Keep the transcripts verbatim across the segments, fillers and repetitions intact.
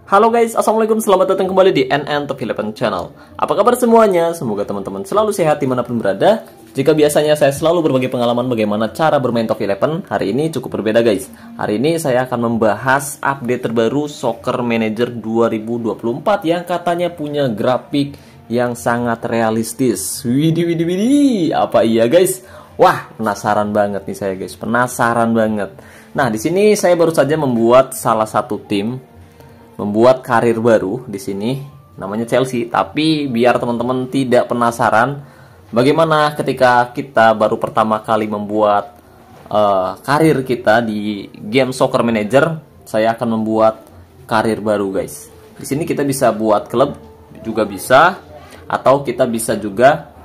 Halo guys, assalamualaikum, selamat datang kembali di N N Top eleven Channel. Apa kabar semuanya? Semoga teman-teman selalu sehat dimanapun berada. Jika biasanya saya selalu berbagi pengalaman bagaimana cara bermain Top eleven, hari ini cukup berbeda guys. Hari ini saya akan membahas update terbaru Soccer Manager dua ribu dua puluh empat yang katanya punya grafik yang sangat realistis. Widih, widih, widih. Apa iya guys? Wah, penasaran banget nih saya guys, penasaran banget. Nah, di sini saya baru saja membuat salah satu tim, membuat karir baru di sini, namanya Chelsea. Tapi biar teman-teman tidak penasaran, bagaimana ketika kita baru pertama kali membuat uh, karir kita di game Soccer Manager, saya akan membuat karir baru guys. Di sini kita bisa buat klub juga bisa, atau kita bisa juga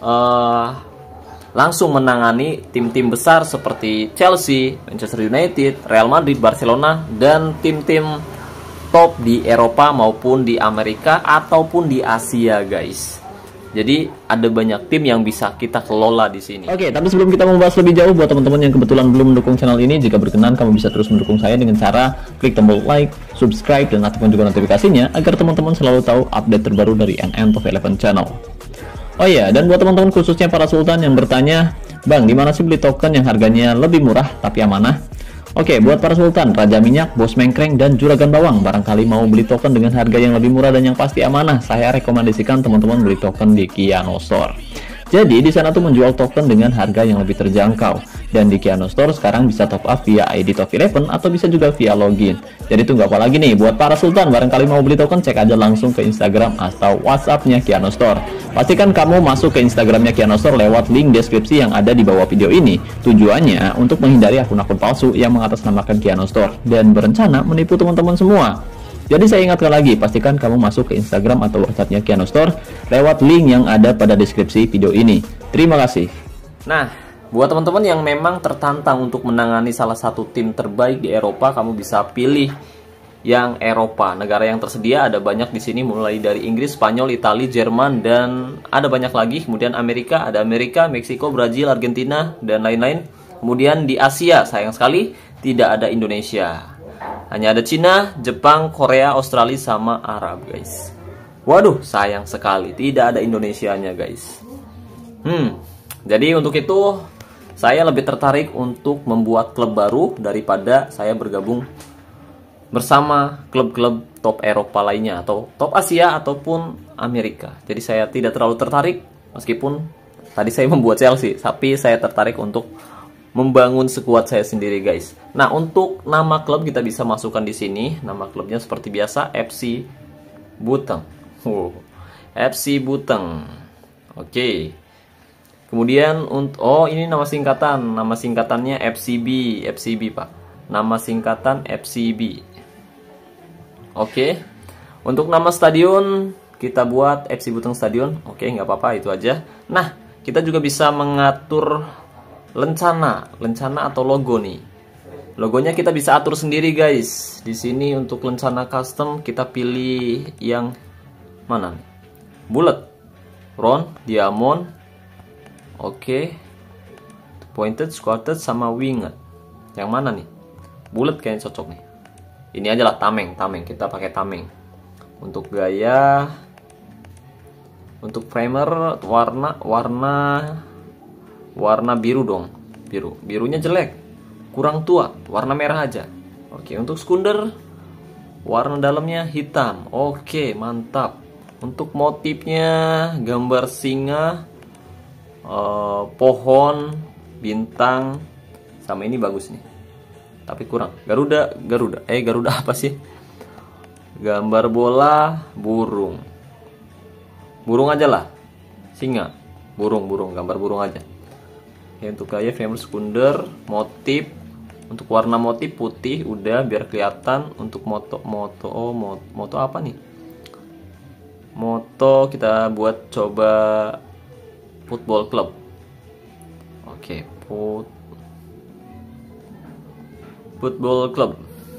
uh, langsung menangani tim-tim besar seperti Chelsea, Manchester United, Real Madrid, Barcelona, dan tim-tim top di Eropa maupun di Amerika ataupun di Asia guys. Jadi ada banyak tim yang bisa kita kelola di sini. Oke, tapi sebelum kita membahas lebih jauh, buat teman-teman yang kebetulan belum mendukung channel ini, jika berkenan kamu bisa terus mendukung saya dengan cara klik tombol like, subscribe, dan aktifkan juga notifikasinya agar teman-teman selalu tahu update terbaru dari N N Top eleven Channel. Oh iya, dan buat teman-teman khususnya para sultan yang bertanya, Bang, di mana sih beli token yang harganya lebih murah tapi amanah? Oke, buat para sultan, Raja Minyak, Bos Mengkreng, dan Juragan Bawang, barangkali mau beli token dengan harga yang lebih murah dan yang pasti amanah, saya rekomendasikan teman-teman beli token di Kiano Store. Jadi di sana tuh menjual token dengan harga yang lebih terjangkau. Dan di Kiano Store sekarang bisa top up via I D Top eleven atau bisa juga via login. Jadi tunggu apa lagi nih, buat para sultan barangkali mau beli token, cek aja langsung ke Instagram atau WhatsApp-nya Kiano Store. Pastikan kamu masuk ke Instagramnya Kiano Store lewat link deskripsi yang ada di bawah video ini. Tujuannya untuk menghindari akun-akun palsu yang mengatasnamakan Kiano Store dan berencana menipu teman-teman semua. Jadi saya ingatkan lagi, pastikan kamu masuk ke Instagram atau WhatsApp-nya Kiano Store lewat link yang ada pada deskripsi video ini. Terima kasih. Nah, buat teman-teman yang memang tertantang untuk menangani salah satu tim terbaik di Eropa, kamu bisa pilih yang Eropa. Negara yang tersedia ada banyak di sini, mulai dari Inggris, Spanyol, Italia, Jerman, dan ada banyak lagi. Kemudian Amerika, ada Amerika, Meksiko, Brazil, Argentina, dan lain-lain. Kemudian di Asia, sayang sekali tidak ada Indonesia. Hanya ada Cina, Jepang, Korea, Australia, sama Arab guys. Waduh, sayang sekali tidak ada Indonesianya guys. Hmm, jadi untuk itu saya lebih tertarik untuk membuat klub baru daripada saya bergabung bersama klub-klub top Eropa lainnya atau top Asia ataupun Amerika. Jadi saya tidak terlalu tertarik, meskipun tadi saya membuat Chelsea, tapi saya tertarik untuk membangun skuad saya sendiri guys. Nah, untuk nama klub kita bisa masukkan di sini. Nama klubnya seperti biasa, F C Buteng. Oh, F C Buteng. Oke. Kemudian untuk oh ini nama singkatan, nama singkatannya F C B, F C B Pak. Nama singkatan F C B. Oke. Untuk nama stadion kita buat F C Buteng Stadion. Oke, nggak apa-apa, itu aja. Nah, kita juga bisa mengatur lencana, lencana atau logo nih. Logonya kita bisa atur sendiri guys. Di sini untuk lencana custom kita pilih yang mana? Bulat, round, diamond, oke, pointed, squatted, sama winged. Yang mana nih? Bulat kayaknya cocok nih. Ini aja lah, tameng, tameng. Kita pakai tameng. Untuk gaya, untuk primer warna, warna. Warna biru dong, biru, birunya jelek, kurang tua, warna merah aja. Oke, untuk skunder warna dalamnya hitam. Oke, mantap. Untuk motifnya gambar singa, eh, pohon, bintang, sama ini bagus nih. Tapi kurang. Garuda, Garuda. Eh, Garuda apa sih? Gambar bola, burung. Burung aja lah. Singa, burung, burung, gambar burung aja. Ya, untuk gaya frame sekunder, motif, untuk warna motif putih udah biar kelihatan. Untuk moto moto oh moto, moto apa nih? Moto kita buat coba football club. Oke, put football club.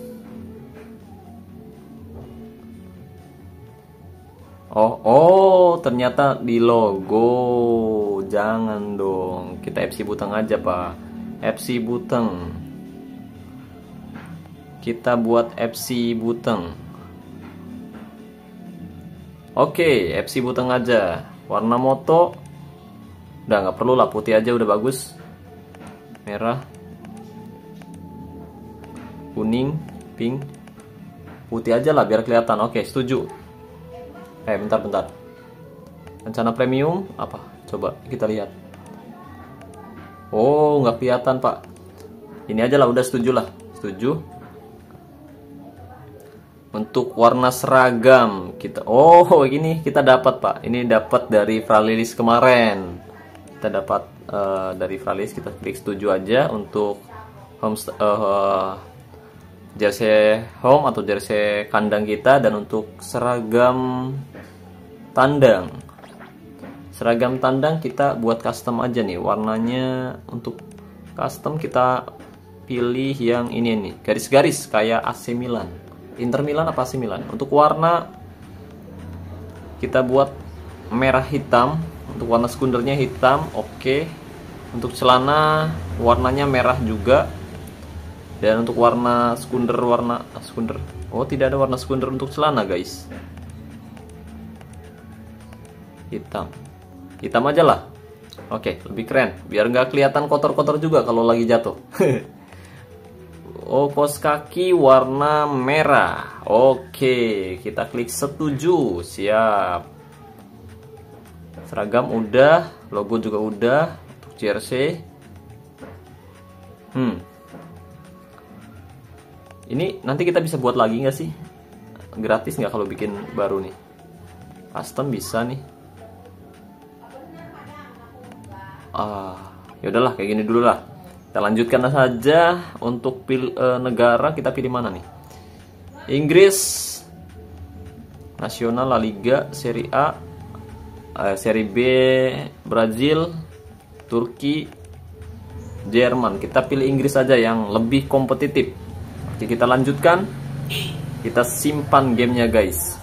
Oh, oh, ternyata di logo. Jangan dong. Kita F C Buteng aja, Pak. F C Buteng. Kita buat F C Buteng. Oke, F C Buteng aja. Warna moto udah nggak perlu lah, putih aja udah bagus. Merah, kuning, pink, putih aja lah biar kelihatan. Oke, setuju. Eh, bentar-bentar. Rencana premium apa? Coba kita lihat. Oh, nggak kelihatan, Pak. Ini aja lah, udah setuju lah. Setuju. Untuk warna seragam kita, oh ini kita dapat Pak, ini dapat dari Fralilis kemarin. Kita dapat uh, dari Fralilis, kita klik setuju aja untuk home uh, jersey home atau jersey kandang kita. Dan untuk seragam tandang, seragam tandang kita buat custom aja nih warnanya. Untuk custom kita pilih yang ini nih, garis-garis kayak A C Milan. Inter Milan apa A C Milan. Untuk warna kita buat merah hitam. Untuk warna sekundernya hitam. Oke. Untuk celana warnanya merah juga. Dan untuk warna sekunder warna sekunder. Oh, tidak ada warna sekunder untuk celana, guys. Hitam. Hitam aja lah. Oke, lebih keren. Biar nggak kelihatan kotor-kotor juga kalau lagi jatuh. Oh, kaos kaki warna merah. Oke, kita klik setuju. Siap. Seragam udah, logo juga udah. Untuk jersey. Hmm. Ini nanti kita bisa buat lagi nggak sih? Gratis nggak kalau bikin baru nih? Custom bisa nih. Ah, ya udahlah kayak gini dulu lah. Kita lanjutkan saja. Untuk pil, e, negara kita pilih mana nih? Inggris, Nasional, La Liga, Serie A, e, Serie B, Brazil, Turki, Jerman. Kita pilih Inggris aja yang lebih kompetitif. Oke, kita lanjutkan. Kita simpan gamenya, guys.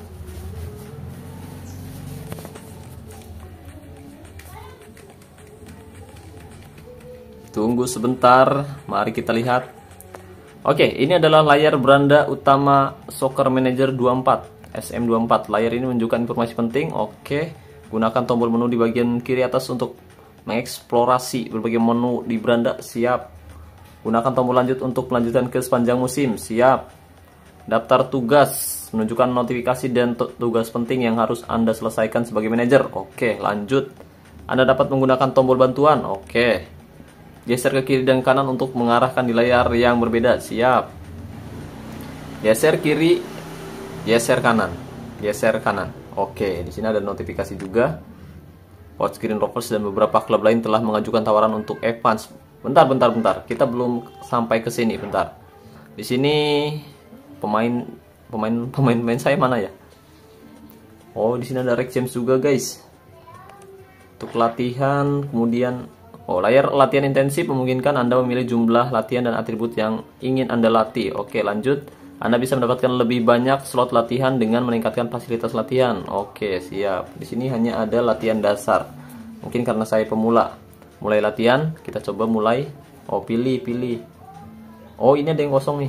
Tunggu sebentar, mari kita lihat. Oke, ini adalah layar beranda utama Soccer Manager dua puluh empat, S M dua puluh empat. Layar ini menunjukkan informasi penting. Oke, gunakan tombol menu di bagian kiri atas untuk mengeksplorasi berbagai menu di beranda. Siap. Gunakan tombol lanjut untuk melanjutkan ke sepanjang musim. Siap. Daftar tugas menunjukkan notifikasi dan tugas penting yang harus Anda selesaikan sebagai manajer. Oke, lanjut. Anda dapat menggunakan tombol bantuan. Oke. Geser ke kiri dan kanan untuk mengarahkan di layar yang berbeda. Siap. Geser kiri, geser kanan, geser kanan. Oke, di sini ada notifikasi juga. Watch Green Rovers dan beberapa klub lain telah mengajukan tawaran untuk Evans. Bentar, bentar, bentar. Kita belum sampai ke sini. Bentar. Di sini pemain, pemain, pemain, pemain saya mana ya? Oh, di sini ada Rex James juga, guys. Untuk latihan, kemudian. Oh, layar latihan intensif memungkinkan Anda memilih jumlah latihan dan atribut yang ingin Anda latih. Oke, lanjut. Anda bisa mendapatkan lebih banyak slot latihan dengan meningkatkan fasilitas latihan. Oke, siap. Di sini hanya ada latihan dasar. Mungkin karena saya pemula. Mulai latihan, kita coba mulai. Oh, pilih, pilih. Oh, ini ada yang kosong nih.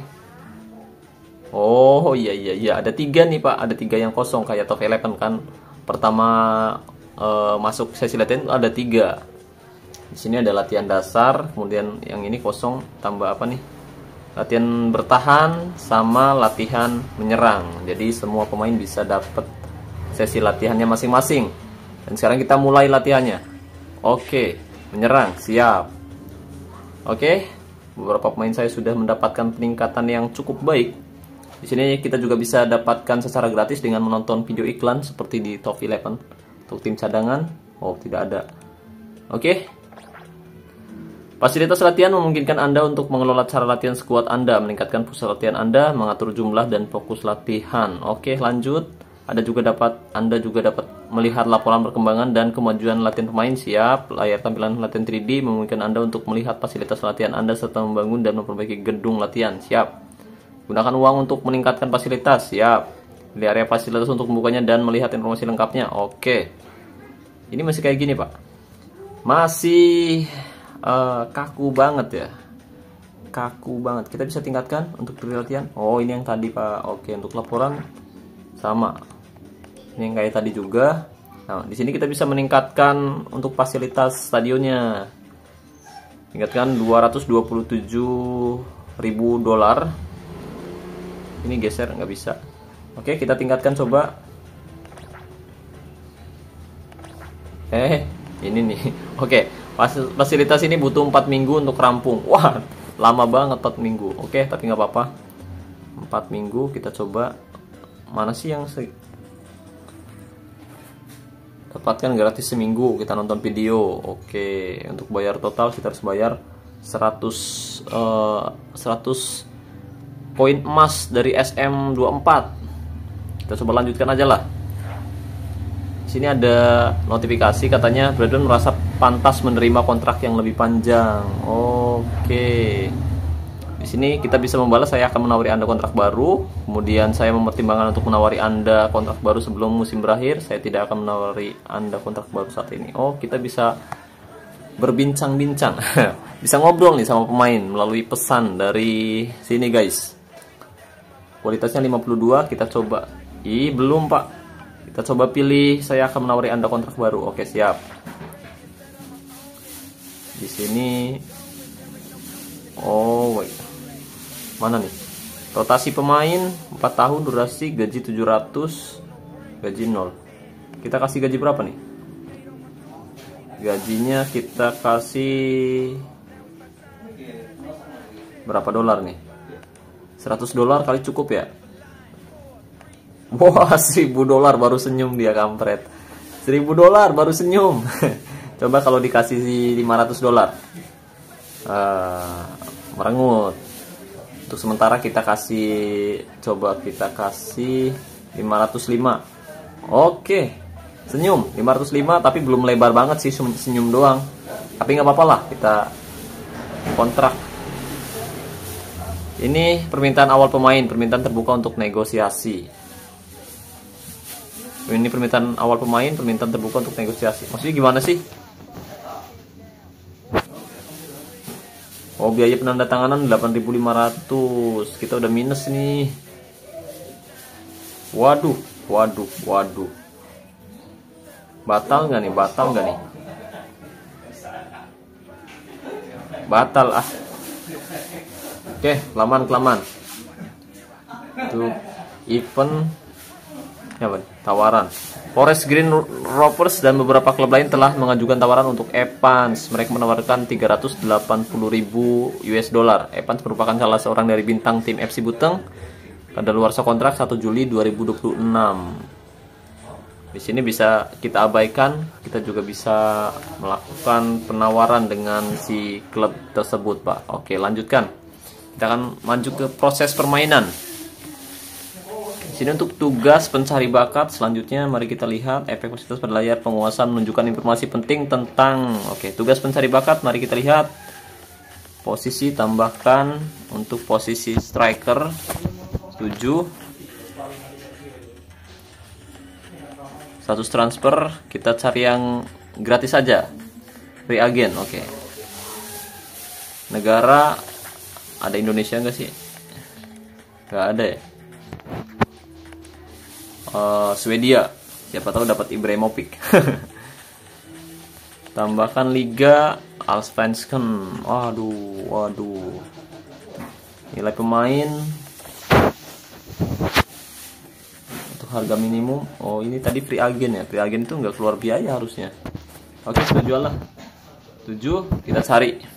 Oh, iya, iya, iya. Ada tiga nih, Pak. Ada tiga yang kosong, kayak Top Eleven kan. Pertama eh, masuk sesi latihan ada tiga. Di sini ada latihan dasar, kemudian yang ini kosong, tambah apa nih? Latihan bertahan sama latihan menyerang. Jadi semua pemain bisa dapat sesi latihannya masing-masing. Dan sekarang kita mulai latihannya. Oke, menyerang, siap. Oke, beberapa pemain saya sudah mendapatkan peningkatan yang cukup baik. Di sini kita juga bisa dapatkan secara gratis dengan menonton video iklan seperti di Top Eleven. Untuk tim cadangan, oh tidak ada. Oke. Fasilitas latihan memungkinkan Anda untuk mengelola cara latihan skuad Anda, meningkatkan pusat latihan Anda, mengatur jumlah dan fokus latihan. Oke, lanjut. Ada juga dapat Anda juga dapat melihat laporan perkembangan dan kemajuan latihan pemain. Siap. Layar tampilan latihan tiga D memungkinkan Anda untuk melihat fasilitas latihan Anda serta membangun dan memperbaiki gedung latihan. Siap. Gunakan uang untuk meningkatkan fasilitas. Siap. Di area fasilitas untuk membukanya dan melihat informasi lengkapnya. Oke. Ini masih kayak gini, Pak. Masih Uh, kaku banget ya, kaku banget. Kita bisa tingkatkan untuk latihan. Oh, ini yang tadi, Pak. Oke, untuk laporan sama. Ini yang kayak tadi juga. Nah, di sini kita bisa meningkatkan untuk fasilitas stadionnya. Tingkatkan dua ratus dua puluh tujuh ribu dolar. Ini geser nggak bisa. Oke, kita tingkatkan coba. Eh, ini nih. Oke, fasilitas ini butuh empat minggu untuk rampung. Wah, lama banget empat minggu. Oke, tapi nggak apa-apa. empat minggu kita coba. Mana sih yang se dapatkan gratis seminggu, kita nonton video. Oke, untuk bayar total kita harus bayar seratus uh, seratus koin emas dari S M dua puluh empat. Kita coba lanjutkan aja lah. Di sini ada notifikasi katanya Brandon merasa pantas menerima kontrak yang lebih panjang. Oke. Di sini kita bisa membalas, saya akan menawari Anda kontrak baru. Kemudian saya mempertimbangkan untuk menawari Anda kontrak baru sebelum musim berakhir. Saya tidak akan menawari Anda kontrak baru saat ini. Oh, kita bisa berbincang-bincang. Bisa ngobrol nih sama pemain melalui pesan dari sini, guys. Kualitasnya lima puluh dua, kita coba. Ih, belum, Pak. Kita coba pilih, saya akan menawari Anda kontrak baru. Oke, siap. Di sini oh, wait. Mana nih? Rotasi pemain empat tahun, durasi, gaji tujuh ratus, gaji nol. Kita kasih gaji berapa nih? Gajinya kita kasih berapa dolar nih? seratus dolar kali cukup ya? Wah, seribu dolar baru senyum dia, kampret. seribu dolar baru senyum. Coba kalau dikasih lima ratus dolar. Uh, merengut. Untuk sementara kita kasih, coba kita kasih lima ratus lima. Oke, senyum lima ratus lima, tapi belum lebar banget sih, senyum doang. Tapi nggak apa-apa lah, kita kontrak. Ini permintaan awal pemain, permintaan terbuka untuk negosiasi. Ini permintaan awal pemain, permintaan terbuka untuk negosiasi. Maksudnya gimana sih? Oh, biaya penandatanganan delapan ribu lima ratus. Kita udah minus nih. Waduh, waduh, waduh. Batal nggak nih? Batal nggak nih? Batal ah. Oke, kelamaan-kelamaan. Itu event apa nih? Tawaran. Forest Green Rovers dan beberapa klub lain telah mengajukan tawaran untuk Evans. Mereka menawarkan tiga ratus delapan puluh ribu U S dollar. Evans merupakan salah seorang dari bintang tim F C Buteng. Kadaluarsa kontrak satu Juli dua ribu dua puluh enam. Di sini bisa kita abaikan, kita juga bisa melakukan penawaran dengan si klub tersebut, Pak. Oke, lanjutkan. Kita akan maju ke proses permainan. Sini untuk tugas pencari bakat. Selanjutnya mari kita lihat efek fasilitas pada layar penguasa menunjukkan informasi penting tentang. Oke, tugas pencari bakat, mari kita lihat. Posisi tambahkan untuk posisi striker tujuh. Status transfer kita cari yang gratis saja. Free agent, oke. Negara ada Indonesia enggak sih? Enggak ada ya. Uh, Swedia, siapa tahu dapat Ibrahimovic. Tambahkan liga Allsvenskan. Waduh, waduh. Nilai pemain untuk harga minimum. Oh, ini tadi free agent ya. Free agent itu nggak keluar biaya harusnya. Oke, sudah jual lah. tujuh, kita cari.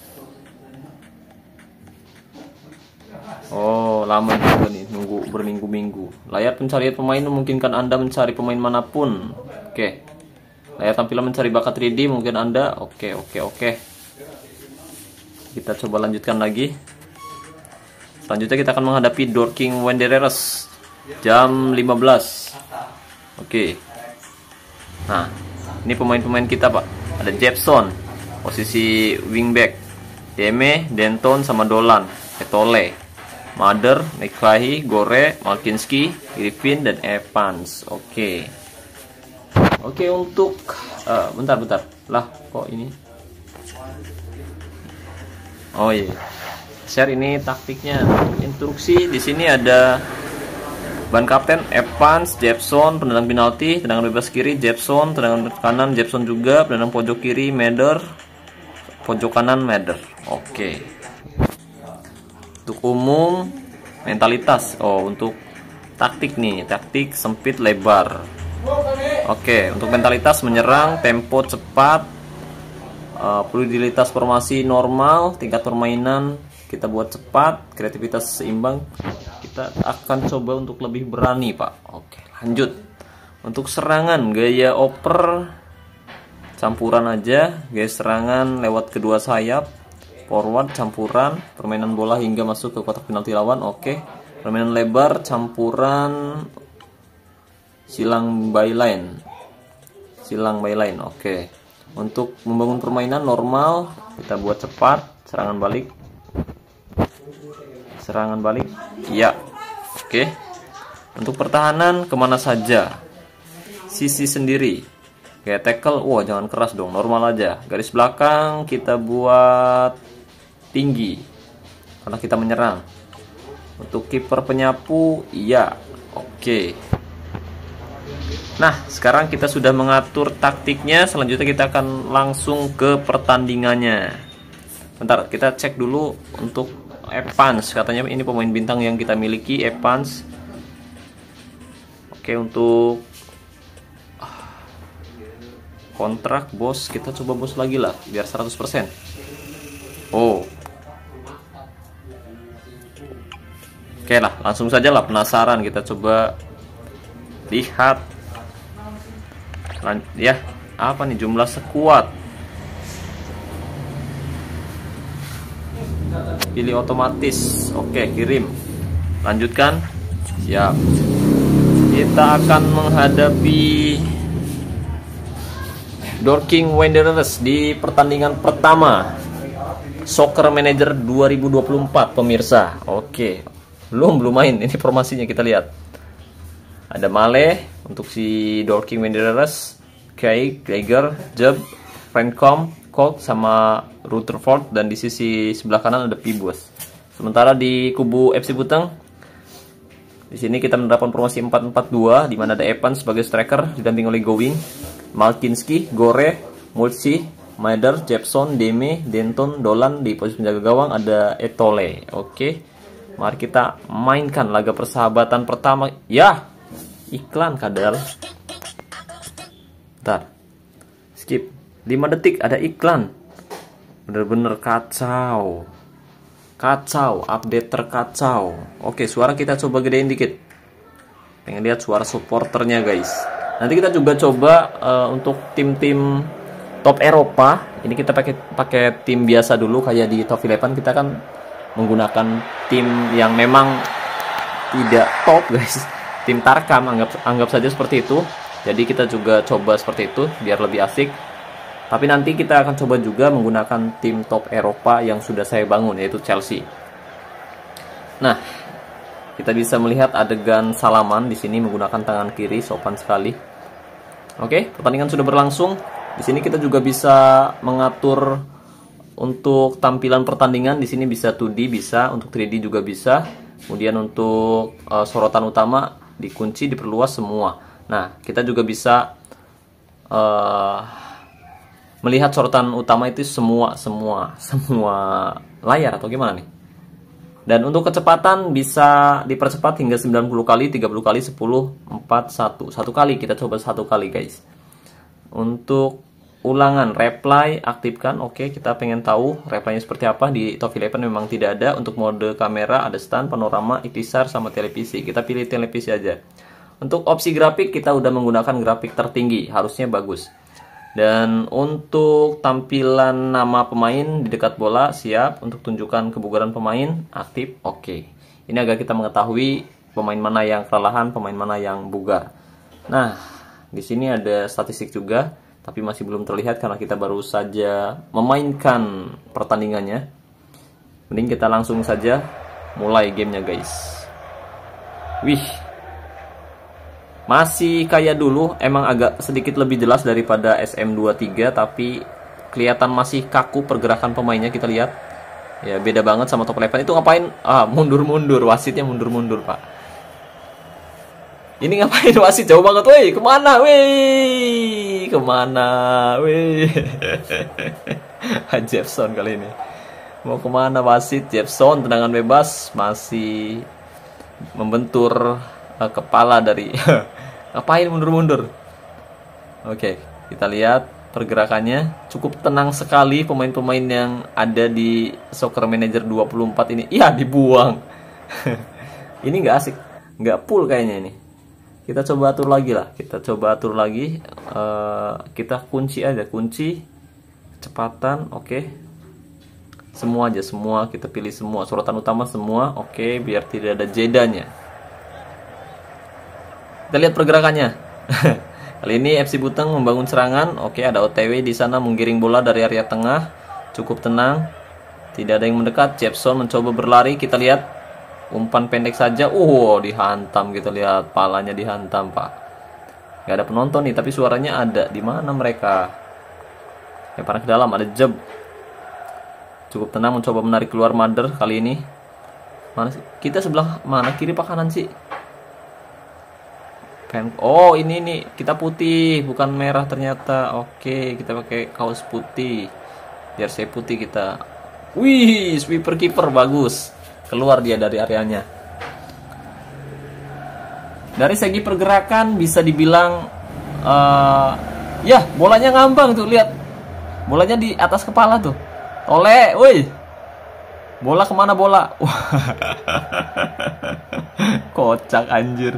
Oh, lama juga nih, nunggu berminggu-minggu. Layar pencarian pemain memungkinkan Anda mencari pemain manapun. Oke. Layar tampilan mencari bakat tiga D mungkin Anda. Oke, oke, oke. Kita coba lanjutkan lagi. Selanjutnya kita akan menghadapi Dorking Wanderers jam lima belas. Oke. Nah, ini pemain-pemain kita, Pak. Ada Jepson, posisi wingback. Deme, Denton sama Dolan. Etole. Mother, McFahy, Gore, Malkinski, Griffin, dan Evans. Oke. Oke, untuk uh, bentar bentar. Lah, kok ini? Oh iya. Share ini taktiknya. Instruksi di sini ada Ban kapten Evans, Jepson, penendang penalti, tendangan bebas kiri Jepson, tendangan kanan Jepson juga, penendang pojok kiri Meder, pojok kanan Meder. Oke. Untuk umum mentalitas. Oh, untuk taktik nih, taktik sempit lebar. Oke, untuk mentalitas menyerang, tempo cepat, uh, fluiditas formasi normal, tingkat permainan kita buat cepat, kreativitas seimbang. Kita akan coba untuk lebih berani, Pak. Oke, lanjut. Untuk serangan, gaya oper campuran aja, gaya serangan lewat kedua sayap, forward campuran, permainan bola hingga masuk ke kotak penalti lawan. Oke. Permainan lebar campuran silang byline. Silang byline. Oke. Untuk membangun permainan normal, kita buat cepat, serangan balik. Serangan balik. Iya. Oke. Untuk pertahanan kemana saja. Sisi sendiri. Kayak tackle, wah jangan keras dong, normal aja. Garis belakang kita buat tinggi karena kita menyerang. Untuk kiper penyapu, iya. Oke. Nah, sekarang kita sudah mengatur taktiknya. Selanjutnya kita akan langsung ke pertandingannya. Bentar, kita cek dulu untuk Evans, katanya ini pemain bintang yang kita miliki, Evans. Oke, untuk kontrak bos, kita coba bos lagi lah biar seratus persen. Oh. Oke lah, langsung saja lah, penasaran kita coba lihat. Lan ya, apa nih jumlah sekuat? Pilih otomatis. Oke, kirim. Lanjutkan. Siap. Kita akan menghadapi Dorking Wanderers di pertandingan pertama Soccer Manager dua ribu dua puluh empat, pemirsa. Oke. Belum belum main. Ini formasinya kita lihat. Ada Male untuk si Dorking Wanderers, Kay, Gregor, Jeb, Francom, Colt sama Rutherford, dan di sisi sebelah kanan ada Pibos. Sementara di kubu F C Buteng, di sini kita menerapkan formasi empat empat dua di mana ada Evans sebagai striker didampingi oleh Going, Malkinski, Gore, Mulsi, Meder, Jepson, Deme, Denton, Dolan. Di posisi penjaga gawang ada Etole. Oke. Mari kita mainkan laga persahabatan pertama. Ya, iklan kadal. Bentar. Skip. lima detik ada iklan. Bener-bener kacau. Kacau, update terkacau. Oke, suara kita coba gedein dikit. Pengen lihat suara supporternya, guys. Nanti kita juga coba uh, untuk tim-tim top Eropa. Ini kita pakai pakai tim biasa dulu kayak di Top Eleven. Kita kan menggunakan tim yang memang tidak top, guys. Tim Tarkam, anggap anggap saja seperti itu. Jadi kita juga coba seperti itu biar lebih asik. Tapi nanti kita akan coba juga menggunakan tim top Eropa yang sudah saya bangun, yaitu Chelsea. Nah, kita bisa melihat adegan salaman di sini menggunakan tangan kiri, sopan sekali. Oke, pertandingan sudah berlangsung. Di sini kita juga bisa mengatur untuk tampilan pertandingan. Di sini bisa dua D, bisa untuk tiga D juga bisa. Kemudian untuk uh, sorotan utama dikunci, diperluas semua. Nah, kita juga bisa uh, melihat sorotan utama itu semua semua semua layar atau gimana nih. Dan untuk kecepatan bisa dipercepat hingga sembilan puluh kali, tiga puluh kali, sepuluh, empat, satu. Satu kali, kita coba satu kali, guys. Untuk ulangan reply aktifkan. Oke, kita pengen tahu reply-nya seperti apa. Di Top Eleven memang tidak ada. Untuk mode kamera ada stand, panorama, ikhtisar sama televisi. Kita pilih televisi aja. Untuk opsi grafik kita udah menggunakan grafik tertinggi, harusnya bagus. Dan untuk tampilan nama pemain di dekat bola siap. Untuk tunjukkan kebugaran pemain aktif. Oke. Ini agar kita mengetahui pemain mana yang kelelahan, pemain mana yang bugar. Nah, di sini ada statistik juga, tapi masih belum terlihat karena kita baru saja memainkan pertandingannya. Mending kita langsung saja mulai gamenya, guys. Wih, masih kayak dulu, emang agak sedikit lebih jelas daripada S M dua puluh tiga, tapi kelihatan masih kaku pergerakan pemainnya. Kita lihat ya, beda banget sama Top Eleven. Itu ngapain? Ah, mundur-mundur, wasitnya mundur-mundur, Pak. Ini ngapain wasit jauh banget, woi, kemana, woi, kemana, woi. Jepson kali ini mau kemana wasit? Jepson tendangan bebas masih membentur uh, kepala dari ngapain mundur-mundur. Oke, kita lihat pergerakannya cukup tenang sekali pemain-pemain yang ada di Soccer Manager dua puluh empat ini. Iya, dibuang. Ini nggak asik, nggak full kayaknya ini. Kita coba atur lagi lah, kita coba atur lagi. Uh, kita kunci aja, kunci kecepatan, oke. Okay. Semua aja, semua kita pilih semua, sorotan utama semua, oke, okay, biar tidak ada jedanya. Kita lihat pergerakannya. Kali ini F C Buteng membangun serangan, oke, okay, ada O T W di sana menggiring bola dari area tengah, cukup tenang, tidak ada yang mendekat. Jepson mencoba berlari, kita lihat. Umpan pendek saja, uh, dihantam, kita lihat palanya dihantam, Pak. Gak ada penonton nih, tapi suaranya ada. Di mana mereka? Lemparan ke dalam, ada jeb. Cukup tenang mencoba menarik keluar Mother kali ini. Mana sih? Kita sebelah mana? Kiri apa kanan sih? Pen oh, ini nih, kita putih, bukan merah ternyata. Oke, kita pakai kaos putih. Biar saya putih kita. Wih, sweeper kiper bagus. Keluar dia dari areanya. Dari segi pergerakan bisa dibilang uh, ya, bolanya ngambang tuh, lihat. Bolanya di atas kepala tuh. Oleh, woi. Bola kemana bola? Kocak anjir.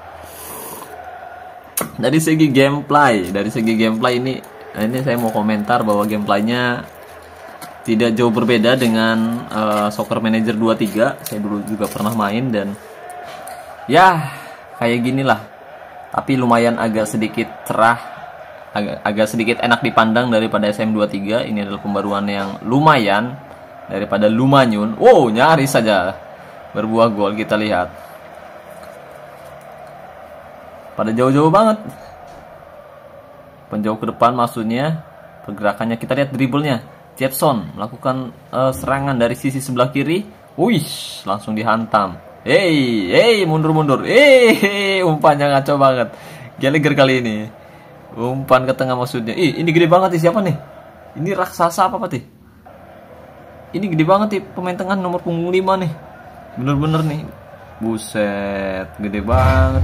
Dari segi gameplay, dari segi gameplay ini ini saya mau komentar bahwa gameplaynya tidak jauh berbeda dengan uh, Soccer Manager dua puluh tiga. Saya dulu juga pernah main dan ya kayak ginilah. Tapi lumayan agak sedikit cerah, agak, agak sedikit enak dipandang daripada S M dua puluh tiga. Ini adalah pembaruan yang lumayan daripada Lumanyun. Wow, nyaris saja berbuah gol, kita lihat. Pada jauh-jauh banget. Penjauh ke depan maksudnya. Pergerakannya kita lihat dribblenya. Jepson melakukan uh, serangan dari sisi sebelah kiri. Wih, langsung dihantam. Hey, hey, mundur-mundur. Hey, umpannya ngaco banget. Gallagher kali ini. Umpan ke tengah maksudnya. Ih, ini gede banget nih, siapa nih? Ini raksasa apa nih? Ini gede banget nih, pemain tengah nomor punggung lima nih. Bener-bener nih. Buset, gede banget.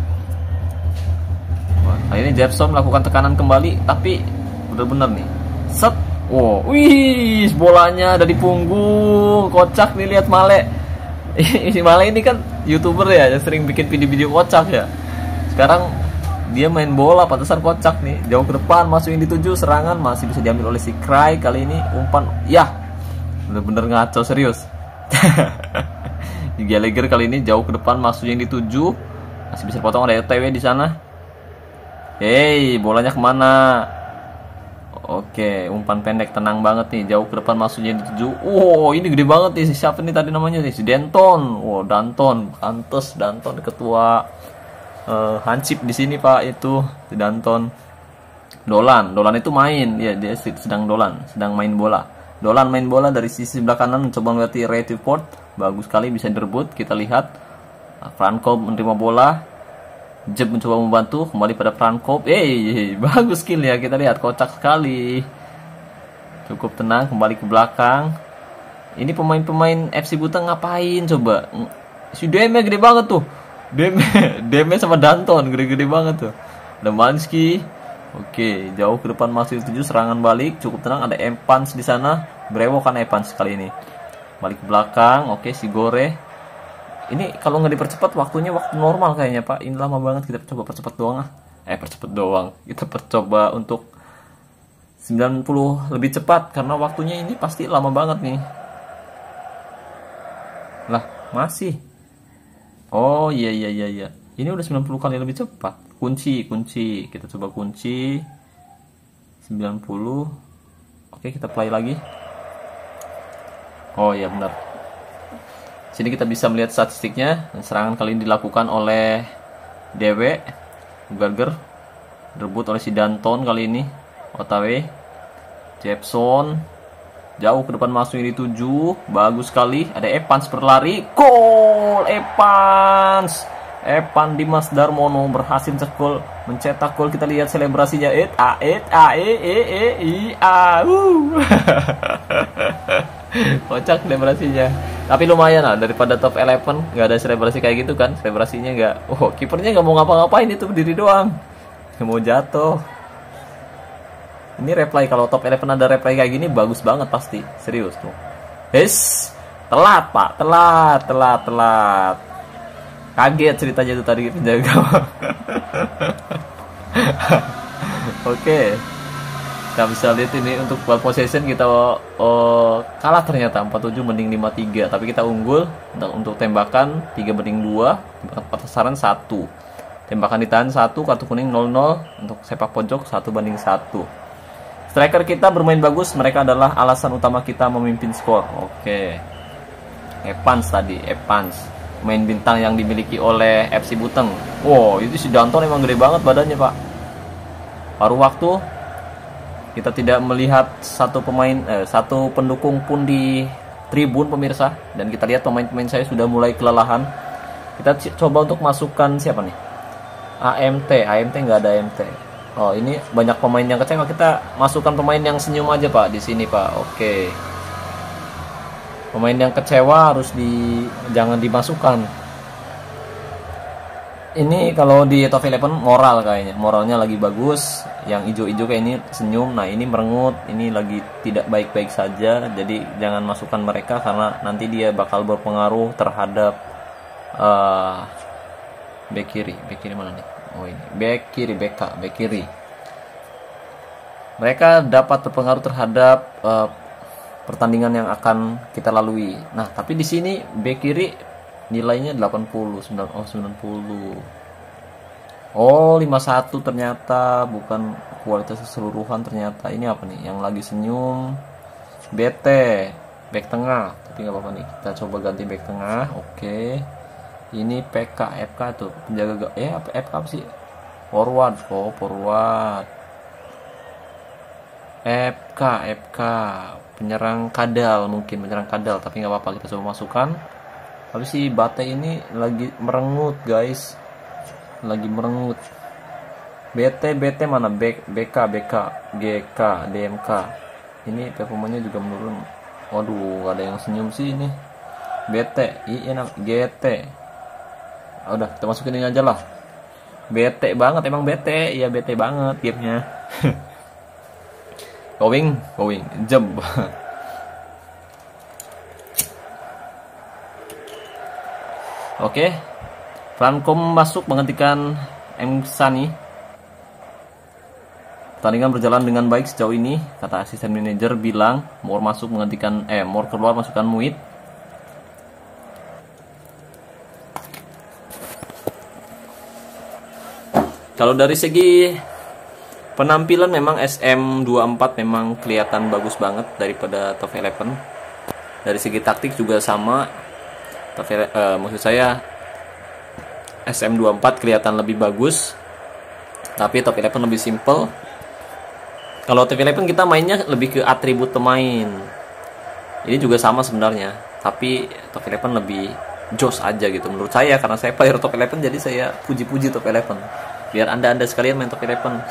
Wah, ini Jepson melakukan tekanan kembali, tapi bener-bener nih. Set. Wow, wih, bolanya ada di punggung, kocak nih, lihat Male. Ini Male ini kan YouTuber ya, yang sering bikin video-video kocak ya. Sekarang dia main bola, pantesan kocak nih. Jauh ke depan, masukin dituju, serangan masih bisa diambil oleh si Cry kali ini. Umpan, ya, bener-bener ngaco serius. Di Gallagher kali ini jauh ke depan, masuk yang dituju, masih bisa potong ada O T W di sana. Hey, bolanya kemana? Oke, umpan pendek tenang banget nih, jauh ke depan masuknya dituju. Wow, ini gede banget nih, siapa nih tadi namanya nih? Si Denton. Wow, Danton, pantes Danton ketua uh, Hansip di sini Pak itu, si Danton. Dolan, Dolan itu main, ya dia sedang Dolan, sedang main bola. Dolan main bola dari sisi sebelah kanan mencoba melewati Retford, bagus sekali bisa direbut. Kita lihat Frankop menerima bola. Jeb mencoba membantu, kembali pada Frankop. Eh, hey, bagus skill ya, kita lihat kocak sekali. Cukup tenang, kembali ke belakang. Ini pemain-pemain F C Buteng ngapain coba? Si Deme gede banget tuh. Deme, Deme sama Danton gede-gede banget tuh. Ada Manski. Oke, jauh ke depan masih tujuh, serangan balik, cukup tenang. Ada Evans di sana. Brewokan Evans kali ini. Balik ke belakang. Oke, si Gore. Ini kalau nggak dipercepat waktunya waktu normal kayaknya Pak. Ini lama banget, kita coba percepat doang ah. Eh percepat doang. Kita percoba untuk sembilan puluh lebih cepat karena waktunya ini pasti lama banget nih. Lah, masih. Oh iya iya iya iya. Ini udah sembilan puluh kali lebih cepat. Kunci, kunci. Kita coba kunci sembilan puluh. Oke, kita play lagi. Oh iya benar. Sini kita bisa melihat statistiknya. Serangan kali ini dilakukan oleh Dewe Gallagher, direbut oleh si Danton kali ini. O T W Jepson jauh ke depan masuk ini tujuh, bagus sekali. Ada Evans berlari, gol Evans. Evan Dimas Darmono berhasil cekol mencetak gol. Kita lihat selebrasinya. It a it a e e e i a. Uh. Kocak selebrasinya. Tapi lumayan lah daripada top eleven nggak ada selebrasi kayak gitu kan. Selebrasinya nggak. Oh, kipernya nggak mau ngapa-ngapain, itu berdiri doang. Nggak mau jatuh. Ini replay, kalau top eleven ada replay kayak gini bagus banget pasti. Serius tuh. Yes. Telat, Pak. Telat, telat, telat. Kaget ceritanya itu tadi penjaga gawang. Oke, kita bisa lihat ini untuk ball possession kita oh, kalah ternyata empat tujuh banding lima tiga, tapi kita unggul untuk, untuk tembakan tiga banding dua, tembakan sasaran satu, tembakan ditahan satu, kartu kuning nol nol, untuk sepak pojok satu banding satu. Striker kita bermain bagus, mereka adalah alasan utama kita memimpin skor. Oke, Evans tadi, Evans main bintang yang dimiliki oleh F C Buteng. Wow, itu si Danton emang gede banget badannya, Pak. Paruh waktu kita tidak melihat satu pemain eh, satu pendukung pun di tribun, pemirsa, dan kita lihat pemain-pemain saya sudah mulai kelelahan. Kita coba untuk masukkan siapa nih? A M T, A M T nggak ada A M T. Oh, ini banyak pemain yang kecewa. Kita masukkan pemain yang senyum aja, Pak, di sini, Pak. Oke. Pemain yang kecewa harus di jangan dimasukkan. Ini kalau di top eleven moral kayaknya. Moralnya lagi bagus. Yang hijau-hijau kayak ini senyum. Nah, ini merengut. Ini lagi tidak baik-baik saja. Jadi jangan masukkan mereka karena nanti dia bakal berpengaruh terhadap uh, back kiri. Back kiri mana nih? Oh, ini. Back kiri, beka, back kiri. Mereka dapat berpengaruh terhadap uh, pertandingan yang akan kita lalui. Nah, tapi di sini bek kiri nilainya delapan puluh, sembilan, oh sembilan puluh. Oh, lima puluh satu ternyata, bukan kualitas keseluruhan ternyata. Ini apa nih? Yang lagi senyum. B T, bek tengah. Tapi nggak apa-apa nih. Kita coba ganti bek tengah. Oke. Ini P K, F K tuh, penjaga eh apa F K apa sih? Forward, oh forward. F K, F K. Penyerang kadal, mungkin penyerang kadal, tapi nggak apa-apa, kita coba masukkan. Tapi si Bate ini lagi merengut, guys, lagi merengut. B T, B T mana? B, BK, BK, GK, D M K. Ini performanya juga menurun. Waduh, gak ada yang senyum sih ini. B T, I N, G T. Oh, udah, kita masukin ini aja lah. B T banget, emang B T, ya B T banget gamenya. Going, going, jump. Oke, Frankom masuk menggantikan M Sani. Pertandingan berjalan dengan baik sejauh ini, kata asisten manajer bilang. Moore masuk menggantikan, eh, Moore keluar masukkan Muid. Kalau dari segi penampilan memang S M dua puluh empat memang kelihatan bagus banget daripada top eleven. Dari segi taktik juga sama. Top, uh, maksud saya S M dua puluh empat kelihatan lebih bagus. Tapi top eleven lebih simple. Kalau top eleven kita mainnya lebih ke atribut pemain. Ini juga sama sebenarnya, tapi top eleven lebih jos aja gitu menurut saya, karena saya player top eleven jadi saya puji-puji top eleven. Biar anda-anda sekalian main top eleven.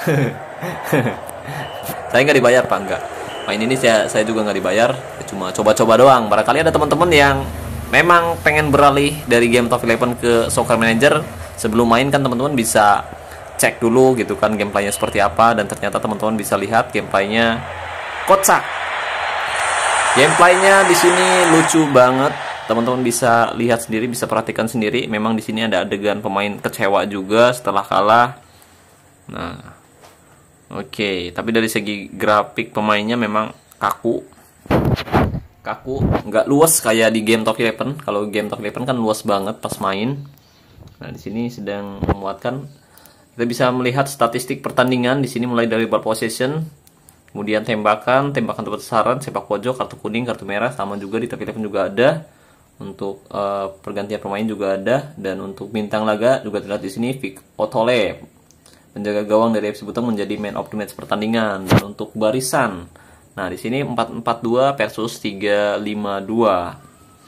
Saya nggak dibayar, Pak, enggak. Main ini saya saya juga nggak dibayar, cuma coba-coba doang. Barangkali ada teman-teman yang memang pengen beralih dari game top eleven ke Soccer Manager. Sebelum main kan teman-teman bisa cek dulu gitu kan gameplaynya seperti apa, dan ternyata teman-teman bisa lihat gameplaynya kocak. Gameplaynya di sini lucu banget. Teman-teman bisa lihat sendiri, bisa perhatikan sendiri. Memang di sini ada adegan pemain kecewa juga setelah kalah. Nah, oke. Okay. Tapi dari segi grafik pemainnya memang kaku, kaku, nggak luas kayak di game top eleven. Kalau game top eleven kan luas banget pas main. Nah, di sini sedang memuatkan. Kita bisa melihat statistik pertandingan di sini mulai dari ball possession, kemudian tembakan, tembakan tepat sasaran, sepak pojok, kartu kuning, kartu merah, sama juga di top eleven juga ada. Untuk uh, pergantian pemain juga ada, dan untuk bintang laga juga terlihat di sini. Vic Otole, penjaga gawang dari F C Buteng, menjadi man of the match pertandingan. Dan untuk barisan, nah di sini empat empat dua versus tiga lima dua.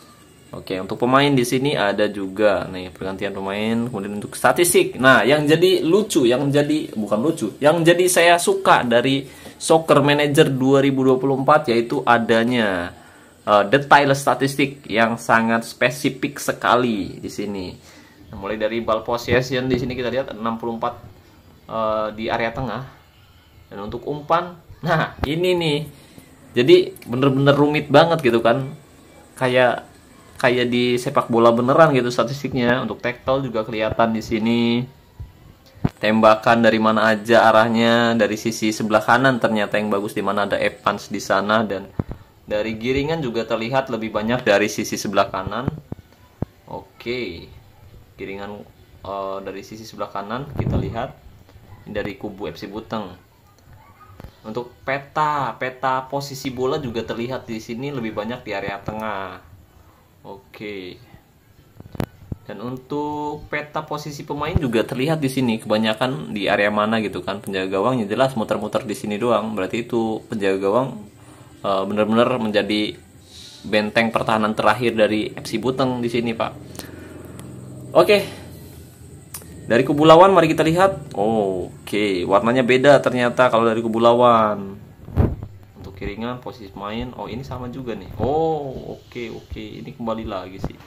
Oke, untuk pemain di sini ada juga nih pergantian pemain, kemudian untuk statistik. Nah, yang jadi lucu, yang jadi bukan lucu, yang jadi saya suka dari Soccer Manager dua ribu dua puluh empat yaitu adanya uh, detail statistik yang sangat spesifik sekali di sini. Nah, mulai dari ball possession di sini kita lihat enam puluh empat uh, di area tengah. Dan untuk umpan, nah ini nih. Jadi bener-bener rumit banget gitu kan. Kayak kayak di sepak bola beneran gitu statistiknya. Untuk tackle juga kelihatan di sini. Tembakan dari mana aja arahnya, dari sisi sebelah kanan ternyata yang bagus, di mana ada Evans di sana, dan dari giringan juga terlihat lebih banyak dari sisi sebelah kanan. Oke. Giringan uh, dari sisi sebelah kanan kita lihat dari kubu F C Buteng. Untuk peta, peta posisi bola juga terlihat di sini lebih banyak di area tengah. Oke. Dan untuk peta posisi pemain juga terlihat di sini kebanyakan di area mana gitu kan. Penjaga gawangnya jelas muter-muter di sini doang. Berarti itu penjaga gawang uh, benar-benar menjadi benteng pertahanan terakhir dari F C Buteng di sini, Pak. Oke. Dari kubu lawan mari kita lihat. Oh, oke, okay. Warnanya beda ternyata kalau dari kubu lawan. Untuk kiringan posisi main, oh ini sama juga nih. Oh, oke okay, oke, okay. Ini kembali lagi sih.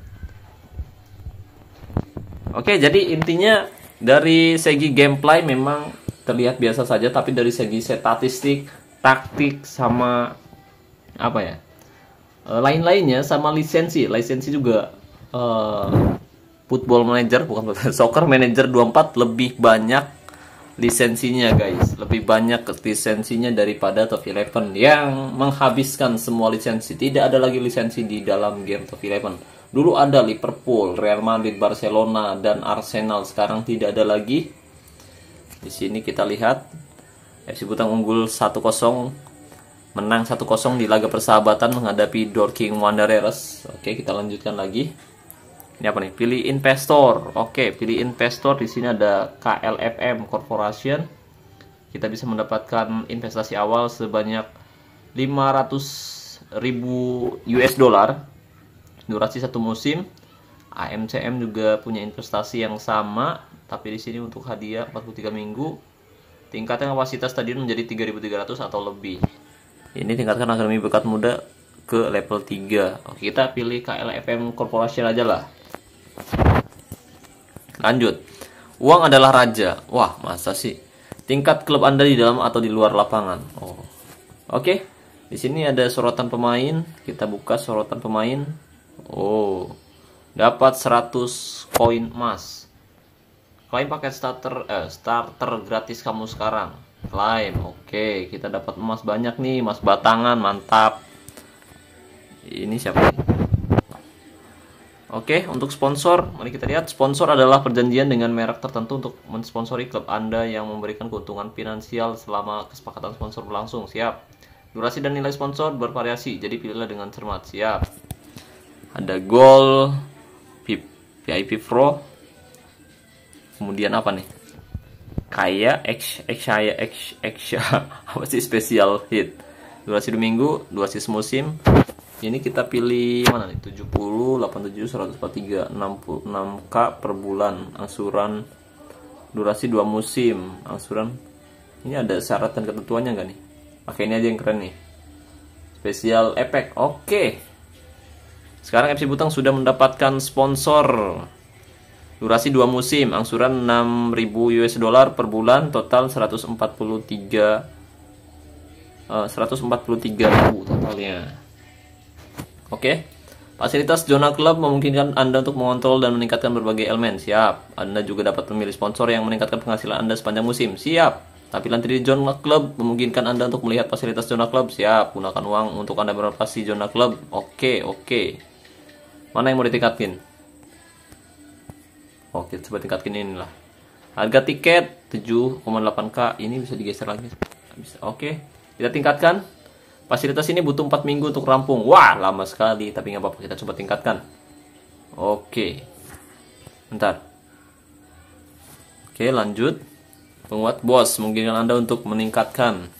Oke, okay, jadi intinya dari segi gameplay memang terlihat biasa saja, tapi dari segi statistik, taktik sama apa ya? E, lain-lainnya sama lisensi, lisensi juga uh, Football Manager bukan Soccer Manager dua puluh empat lebih banyak lisensinya guys, lebih banyak lisensinya daripada Top Eleven yang menghabiskan semua lisensi. Tidak ada lagi lisensi di dalam game Top Eleven. Dulu ada Liverpool, Real Madrid, Barcelona, dan Arsenal. Sekarang tidak ada lagi. Di sini kita lihat F C Buteng unggul satu kosong, menang satu kosong di laga persahabatan menghadapi Dorking Wanderers. Oke, kita lanjutkan lagi. Ini apa nih? Pilih investor. Oke, pilih investor. Di sini ada K L F M Corporation. Kita bisa mendapatkan investasi awal sebanyak lima ratus ribu U S dollar. Durasi satu musim. A M C M juga punya investasi yang sama, tapi di sini untuk hadiah empat puluh tiga minggu. Tingkatnya kapasitas stadion menjadi tiga ribu tiga ratus atau lebih. Ini tingkatkan akademi bakat muda ke level tiga. Oke, kita pilih K L F M Corporation aja lah. Lanjut. Uang adalah raja. Wah, masa sih? Tingkat klub Anda di dalam atau di luar lapangan. Oh. Oke. Di sini ada sorotan pemain. Kita buka sorotan pemain. Oh. Dapat seratus koin emas. Klaim paket starter eh, starter gratis kamu sekarang. Klaim. Oke, kita dapat emas banyak nih, emas batangan, mantap. Ini siapa nih? Oke, untuk sponsor, mari kita lihat. Sponsor adalah perjanjian dengan merek tertentu untuk mensponsori klub Anda yang memberikan keuntungan finansial selama kesepakatan sponsor berlangsung. Siap. Durasi dan nilai sponsor bervariasi, jadi pilihlah dengan cermat. Siap. Ada Gold, V I P Pro. Kemudian apa nih? Kaya, X, X, X, X, apa sih special hit. Durasi dua minggu, durasi semusim. Ini kita pilih mana nih? tujuh puluh, delapan puluh tujuh, seratus empat puluh tiga, enam puluh enam K per bulan. Angsuran durasi dua musim. Angsuran. Ini ada syarat dan ketentuannya nggak nih? Pakai ini aja yang keren nih. Special effect. Oke. Sekarang F C Buteng sudah mendapatkan sponsor. Durasi dua musim, angsuran enam ribu U S dollar per bulan, total seratus empat puluh tiga uh, seratus empat puluh tiga ribu totalnya. Oke, fasilitas zona klub memungkinkan Anda untuk mengontrol dan meningkatkan berbagai elemen. Siap. Anda juga dapat memilih sponsor yang meningkatkan penghasilan Anda sepanjang musim. Siap. Tampilan tiga D zona klub memungkinkan Anda untuk melihat fasilitas zona klub. Siap. Gunakan uang untuk Anda beroperasi zona klub. Oke, oke. Mana yang mau ditingkatin? Oke, coba tingkatin inilah. Harga tiket tujuh koma delapan K. Ini bisa digeser lagi. Bisa. Oke, kita tingkatkan. Fasilitas ini butuh empat minggu untuk rampung. Wah, lama sekali. Tapi nggak apa-apa, kita coba tingkatkan. Oke. Bentar. Oke, lanjut. Penguat bos memungkinkan Anda untuk meningkatkan.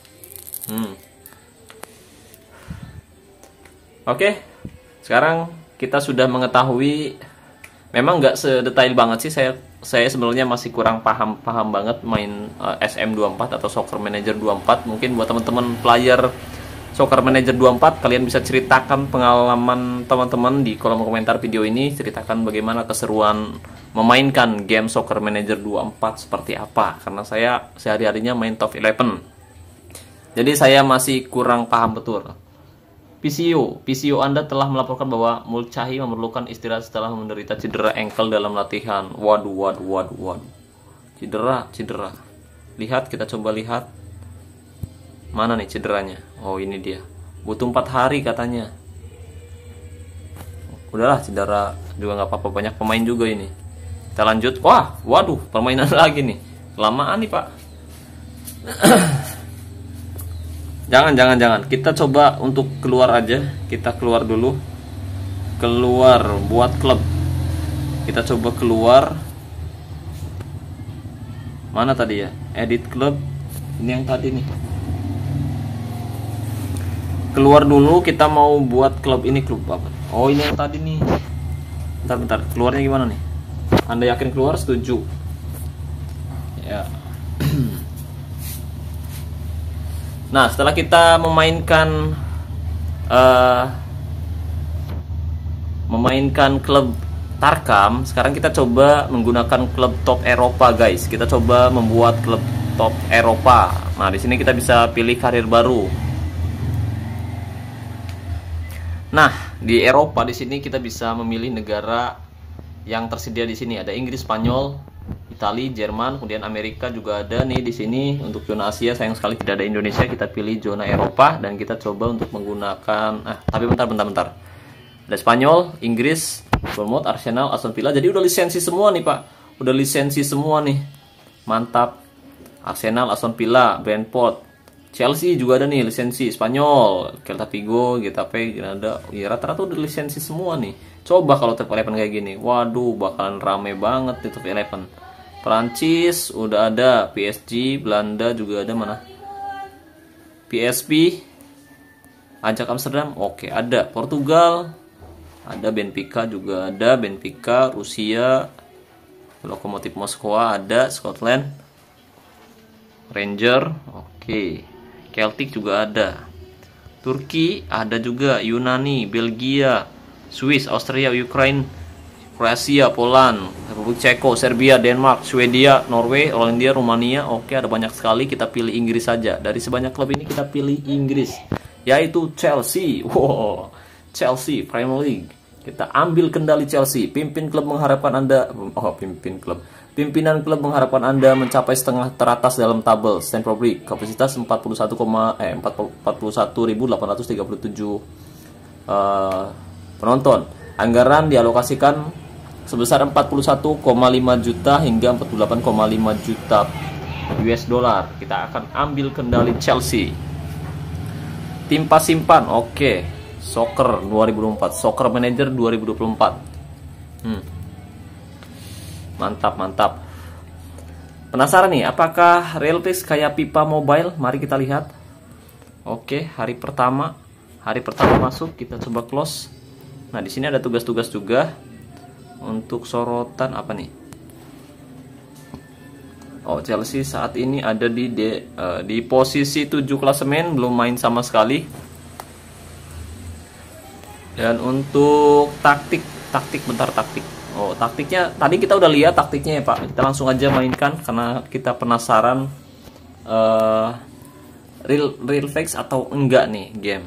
Hmm. Oke. Sekarang kita sudah mengetahui, memang nggak sedetail banget sih, saya saya sebenarnya masih kurang paham paham banget main uh, S M dua puluh empat atau Soccer Manager dua puluh empat. Mungkin buat teman-teman player Soccer Manager dua puluh empat, kalian bisa ceritakan pengalaman teman-teman di kolom komentar video ini, ceritakan bagaimana keseruan memainkan game Soccer Manager dua puluh empat seperti apa, karena saya sehari-harinya main Top eleven. Jadi saya masih kurang paham betul. P C O, P C O Anda telah melaporkan bahwa Mulcahy memerlukan istirahat setelah menderita cedera ankle dalam latihan. Waduh, waduh, waduh, waduh. Cedera, cedera. Lihat, kita coba lihat. Mana nih cederanya? Oh, ini dia. Butuh empat hari katanya. Udahlah, cedera juga nggak apa-apa. Banyak pemain juga ini. Kita lanjut. Wah, waduh, permainan lagi nih. Kelamaan nih, Pak. Jangan, jangan, jangan. Kita coba untuk keluar aja. Kita keluar dulu. Keluar, buat klub. Kita coba keluar. Mana tadi ya? Edit klub. Ini yang tadi nih. Keluar dulu, kita mau buat klub ini, klub apa? Oh, ini yang tadi nih. Bentar, bentar. Keluarnya gimana nih? Anda yakin keluar? Setuju. Ya. Nah, setelah kita memainkan uh, memainkan klub Tarkam, sekarang kita coba menggunakan klub top Eropa, guys. Kita coba membuat klub top Eropa. Nah, di sini kita bisa pilih karir baru. Nah, di Eropa di sini kita bisa memilih negara yang tersedia di sini. Ada Inggris, Spanyol, Italia, Jerman, kemudian Amerika juga ada nih di sini. Untuk zona Asia sayang sekali tidak ada Indonesia, kita pilih zona Eropa dan kita coba untuk menggunakan ah tapi bentar bentar bentar. Ada Spanyol, Inggris, Bournemouth, Arsenal, Aston Villa. Jadi udah lisensi semua nih, Pak. Udah lisensi semua nih. Mantap. Arsenal, Aston Villa, Brentford, Chelsea juga ada nih lisensi. Spanyol, Celta Vigo, Getafe, Granada. Ya rata-rata udah lisensi semua nih. Coba kalau Top eleven kayak gini. Waduh, bakalan rame banget di Top eleven. Prancis udah ada, P S G, Belanda juga ada, mana? P S V, Ajax Amsterdam, oke ada. Portugal, ada Benfica juga ada, Benfica, Rusia, Lokomotif Moskwa ada, Scotland, Ranger, oke. Celtic juga ada. Turki ada juga, Yunani, Belgia, Swiss, Austria, Ukraina, Kroasia, Poland, Republik Ceko, Serbia, Denmark, Swedia, Norway, Hollandia, Rumania. Oke, ada banyak sekali. Kita pilih Inggris saja. Dari sebanyak klub ini kita pilih Inggris, yaitu Chelsea. Wow, Chelsea Premier League. Kita ambil kendali Chelsea. Pimpin klub mengharapkan Anda, oh pimpin klub. Pimpinan klub mengharapkan Anda mencapai setengah teratas dalam tabel Stamford Bridge. Kapasitas empat puluh satu, eh, empat puluh satu ribu delapan ratus tiga puluh tujuh uh, penonton. Anggaran dialokasikan sebesar empat puluh satu koma lima juta hingga empat puluh delapan koma lima juta U S dollar. Kita akan ambil kendali Chelsea. Tim Pasimpan, oke. Soccer dua ribu dua puluh empat, Soccer Manager dua ribu dua puluh empat. Hmm. Mantap, mantap. Penasaran nih, apakah Realfix kayak pipa mobile? Mari kita lihat. Oke, hari pertama. Hari pertama masuk, kita coba close. Nah, di sini ada tugas-tugas juga. Untuk sorotan apa nih? Oh, Chelsea saat ini ada di de, uh, di posisi tujuh klasemen, belum main sama sekali. Dan untuk taktik, taktik bentar taktik. Oh, taktiknya tadi kita udah lihat taktiknya ya, Pak. Kita langsung aja mainkan karena kita penasaran uh, real real facts atau enggak nih game.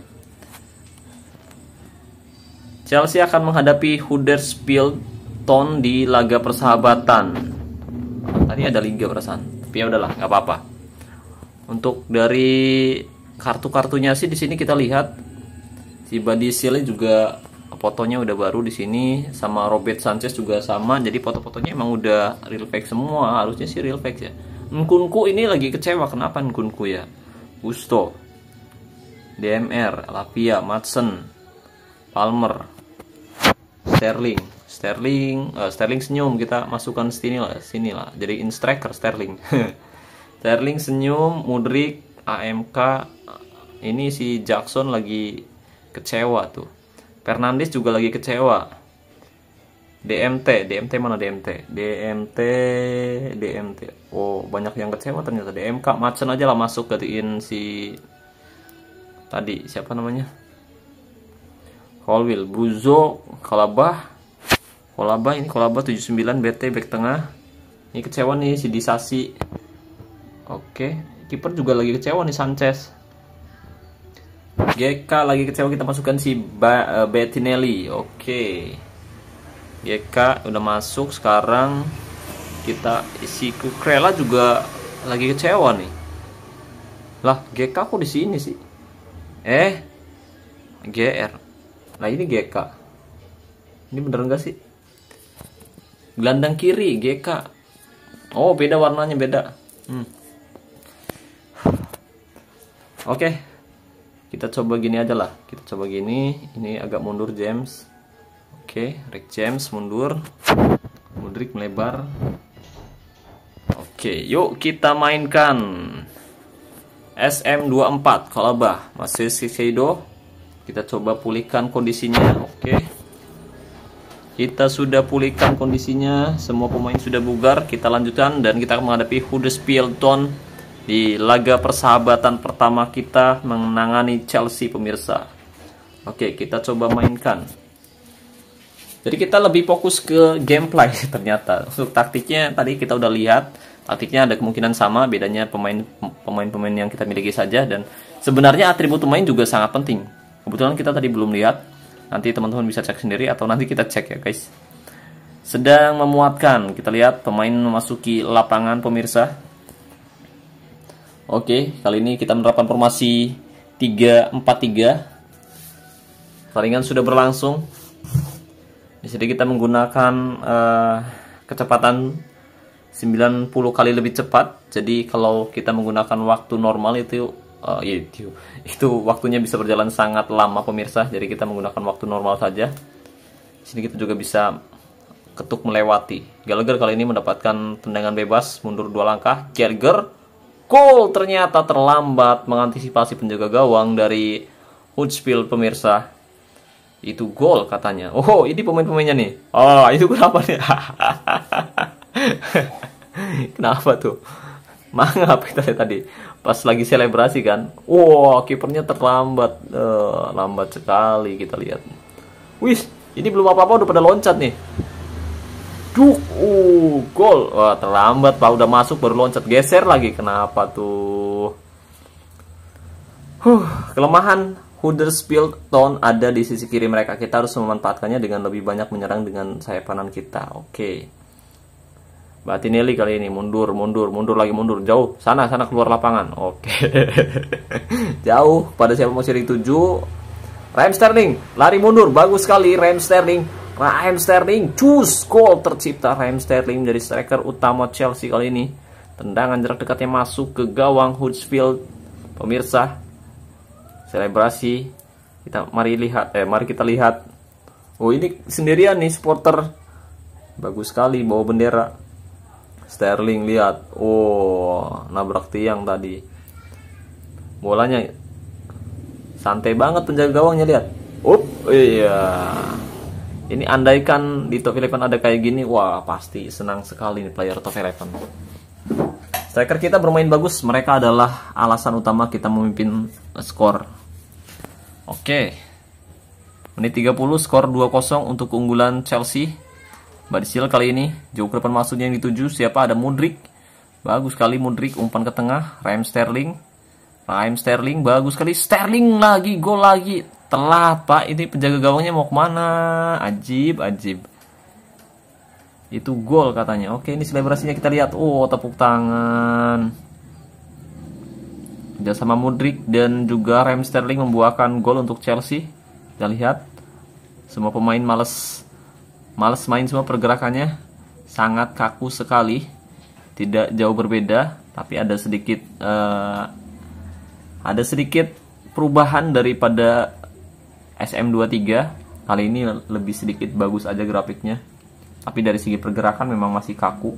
Chelsea akan menghadapi Huddersfield Town di laga persahabatan. Tadi ada liga perasaan, tapi ya udahlah, nggak apa-apa. Untuk dari kartu-kartunya sih di sini kita lihat si Badi Sile juga fotonya udah baru di sini, sama Robert Sanchez juga sama. Jadi foto-fotonya emang udah real fake semua, harusnya sih real fake ya. Nkunku ini lagi kecewa, kenapa Nkunku ya? Gusto, D M R, Lavia, Madsen, Palmer, Sterling, Sterling, uh, Sterling senyum, kita masukkan sini lah, sini lah. Jadi in striker Sterling. Sterling senyum, Mudryk, A M K. Ini si Jackson lagi kecewa tuh. Fernandes juga lagi kecewa. D M T, D M T mana D M T? D M T, D M T. Oh, banyak yang kecewa ternyata. D M K, Madsen aja lah masuk gantiin si tadi siapa namanya? Colwill, Buzo, Kolabah. Kolabah ini Kolabah tujuh puluh sembilan B T back tengah. Ini kecewa nih si Disasi. Oke, kiper juga lagi kecewa nih Sanchez. G K lagi kecewa, kita masukkan si ba uh, Bettinelli. Oke. G K udah masuk, sekarang kita isi Kukrela juga lagi kecewa nih. Lah, G K kok di sini sih? Eh, G R. Nah, ini G K. Ini bener enggak sih? Gelandang kiri G K. Oh, beda warnanya, beda. Hmm. Oke. Kita coba gini aja lah. Kita coba gini. Ini agak mundur James. Oke, Rick James mundur. Mudrik melebar. Oke, yuk kita mainkan S M dua puluh empat Kolabah. Masih Shiseido. Kita coba pulihkan kondisinya. Oke. Kita sudah pulihkan kondisinya. Semua pemain sudah bugar. Kita lanjutkan dan kita akan menghadapi Huddersfield Town di laga persahabatan pertama kita menangani Chelsea, pemirsa. Oke, kita coba mainkan. Jadi kita lebih fokus ke gameplay ternyata. Untuk taktiknya tadi kita udah lihat. Taktiknya ada kemungkinan sama, bedanya pemain pemain-pemain yang kita miliki saja, dan sebenarnya atribut pemain juga sangat penting. Kebetulan kita tadi belum lihat. Nanti teman-teman bisa cek sendiri atau nanti kita cek ya, guys. Sedang memuatkan. Kita lihat pemain memasuki lapangan, pemirsa. Oke, kali ini kita menerapkan formasi tiga empat tiga. Pertandingan sudah berlangsung. Di sini kita menggunakan uh, kecepatan sembilan puluh kali lebih cepat. Jadi kalau kita menggunakan waktu normal itu uh, itu, itu waktunya bisa berjalan sangat lama, pemirsa. Jadi kita menggunakan waktu normal saja. Di sini kita juga bisa ketuk melewati. Gallagher kali ini mendapatkan tendangan bebas, mundur dua langkah. Gallagher, gol, ternyata terlambat mengantisipasi penjaga gawang dari Huddersfield, pemirsa. Itu gol katanya. Oh, ini pemain-pemainnya nih. Oh, itu kenapa nih? Kenapa tuh? Mangap kita lihat tadi. Pas lagi selebrasi kan. Wow, kipernya terlambat. Uh, lambat sekali kita lihat. Wih, ini belum apa-apa udah pada loncat nih. Duh, uh, gol. Wah, terlambat Pak, udah masuk baru loncat. Geser lagi. Kenapa tuh? Huh, kelemahan Huddersfield Town ada di sisi kiri mereka. Kita harus memanfaatkannya dengan lebih banyak menyerang dengan sayap kanan kita. Oke. Bettinelli kali ini mundur, mundur, mundur lagi, mundur. Jauh. Sana, sana keluar lapangan. Oke. Jauh pada siapa mau seri tujuh. Raheem Sterling lari mundur. Bagus sekali Raheem Sterling. Raheem Sterling. Cus. Gol tercipta. Raheem Sterling menjadi striker utama Chelsea kali ini. Tendangan jarak dekatnya masuk ke gawang Huddersfield. Pemirsa, selebrasi. Kita mari lihat, eh mari kita lihat. Oh, ini sendirian nih supporter. Bagus sekali bawa bendera. Sterling lihat. Oh, nabrak tiang tadi. Bolanya santai banget penjaga gawangnya, lihat. Up, iya. Ini andaikan di top eleven ada kayak gini, wah pasti senang sekali nih player top eleven. Striker kita bermain bagus, mereka adalah alasan utama kita memimpin skor. Oke. Menit tiga puluh, skor dua kosong untuk keunggulan Chelsea. Badisil kali ini jauh ke depan masuknya yang dituju. Siapa? Ada Mudrik. Bagus sekali Mudrik, umpan ke tengah. Raheem Sterling. Raheem Sterling bagus sekali. Sterling lagi, gol lagi. Telat, Pak. Ini penjaga gawangnya mau kemana? Ajib, ajib. Itu gol katanya. Oke, ini selebrasinya kita lihat. Oh, tepuk tangan. Kerjasama Mudrik dan juga Raheem Sterling membuahkan gol untuk Chelsea. Kita lihat. Semua pemain males males main, semua pergerakannya sangat kaku sekali. Tidak jauh berbeda, tapi ada sedikit uh, ada sedikit perubahan daripada S M dua puluh tiga. Kali ini lebih sedikit bagus aja grafiknya. Tapi dari segi pergerakan memang masih kaku.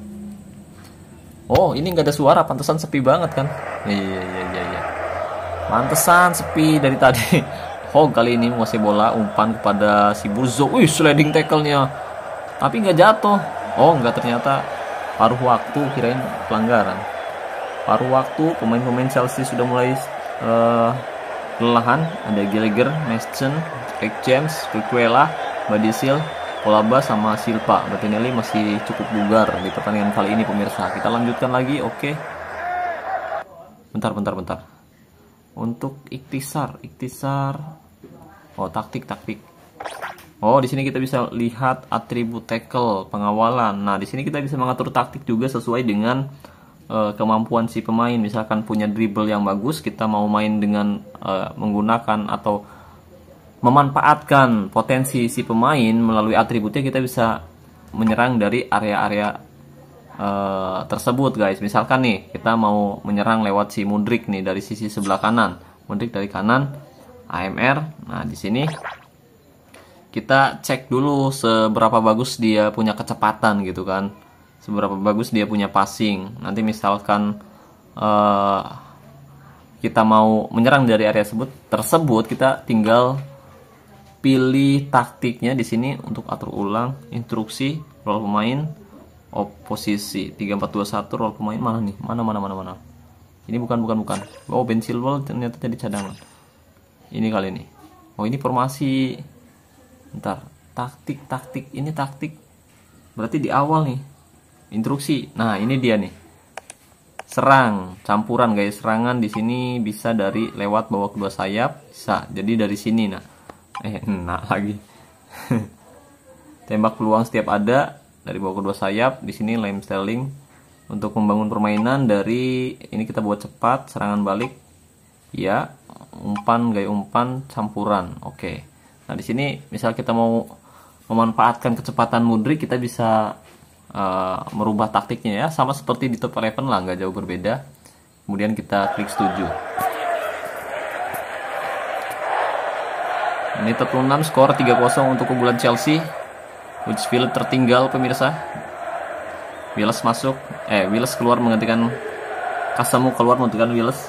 Oh, ini nggak ada suara, pantesan sepi banget kan? Iya, iya, iya, iya. Pantesan sepi dari tadi. Hog kali ini menguasai bola, umpan kepada si Buzo. Wih, sliding tackle-nya. Tapi nggak jatuh. Oh, nggak, ternyata paruh waktu, kirain pelanggaran. Paruh waktu, pemain-pemain Chelsea sudah mulai uh, kelelahan. Ada Gallagher, Mason, Rick James, Cucurella, Badisil, Polaba sama Silva. Bettinelli masih cukup bugar di pertandingan kali ini pemirsa. Kita lanjutkan lagi, oke. Bentar, bentar, bentar. Untuk ikhtisar, ikhtisar. Oh, taktik, taktik. Oh, di sini kita bisa lihat atribut tackle, pengawalan. Nah, di sini kita bisa mengatur taktik juga sesuai dengan uh, kemampuan si pemain. Misalkan punya dribble yang bagus, kita mau main dengan uh, menggunakan atau memanfaatkan potensi si pemain melalui atributnya, kita bisa menyerang dari area-area uh, tersebut, guys. Misalkan nih, kita mau menyerang lewat si Mudryk nih dari sisi sebelah kanan. Mudryk dari kanan, A M R. Nah, di sini kita cek dulu seberapa bagus dia punya kecepatan gitu kan, seberapa bagus dia punya passing. Nanti misalkan uh, kita mau menyerang dari area tersebut, tersebut kita tinggal pilih taktiknya di sini untuk atur ulang, instruksi, role pemain, oposisi, tiga empat dua satu, role pemain mana nih? Mana mana mana mana. Ini bukan bukan bukan. Oh, Ben Chilwell ternyata jadi cadangan. Ini kali ini. Oh, ini formasi. Bentar, taktik, taktik, ini taktik. Berarti di awal nih. Instruksi. Nah, ini dia nih. Serang, campuran guys. Serangan di sini bisa dari lewat bawah kedua sayap, bisa. Jadi dari sini nah. Eh, nah lagi. Tembak peluang setiap ada dari bawah kedua sayap. Di sini Lem Sterling untuk membangun permainan dari ini kita buat cepat, serangan balik. Ya, umpan, gaya umpan, campuran. Oke. Nah, di sini misal kita mau memanfaatkan kecepatan Mudryk, kita bisa uh, merubah taktiknya ya, sama seperti di top eleven lah, nggak jauh berbeda. Kemudian kita klik setuju. Menit empat puluh enam, skor tiga kosong untuk keunggulan Chelsea. Huddersfield tertinggal pemirsa. Willis masuk, eh Willis keluar menggantikan Kasamu, keluar menggantikan Willis.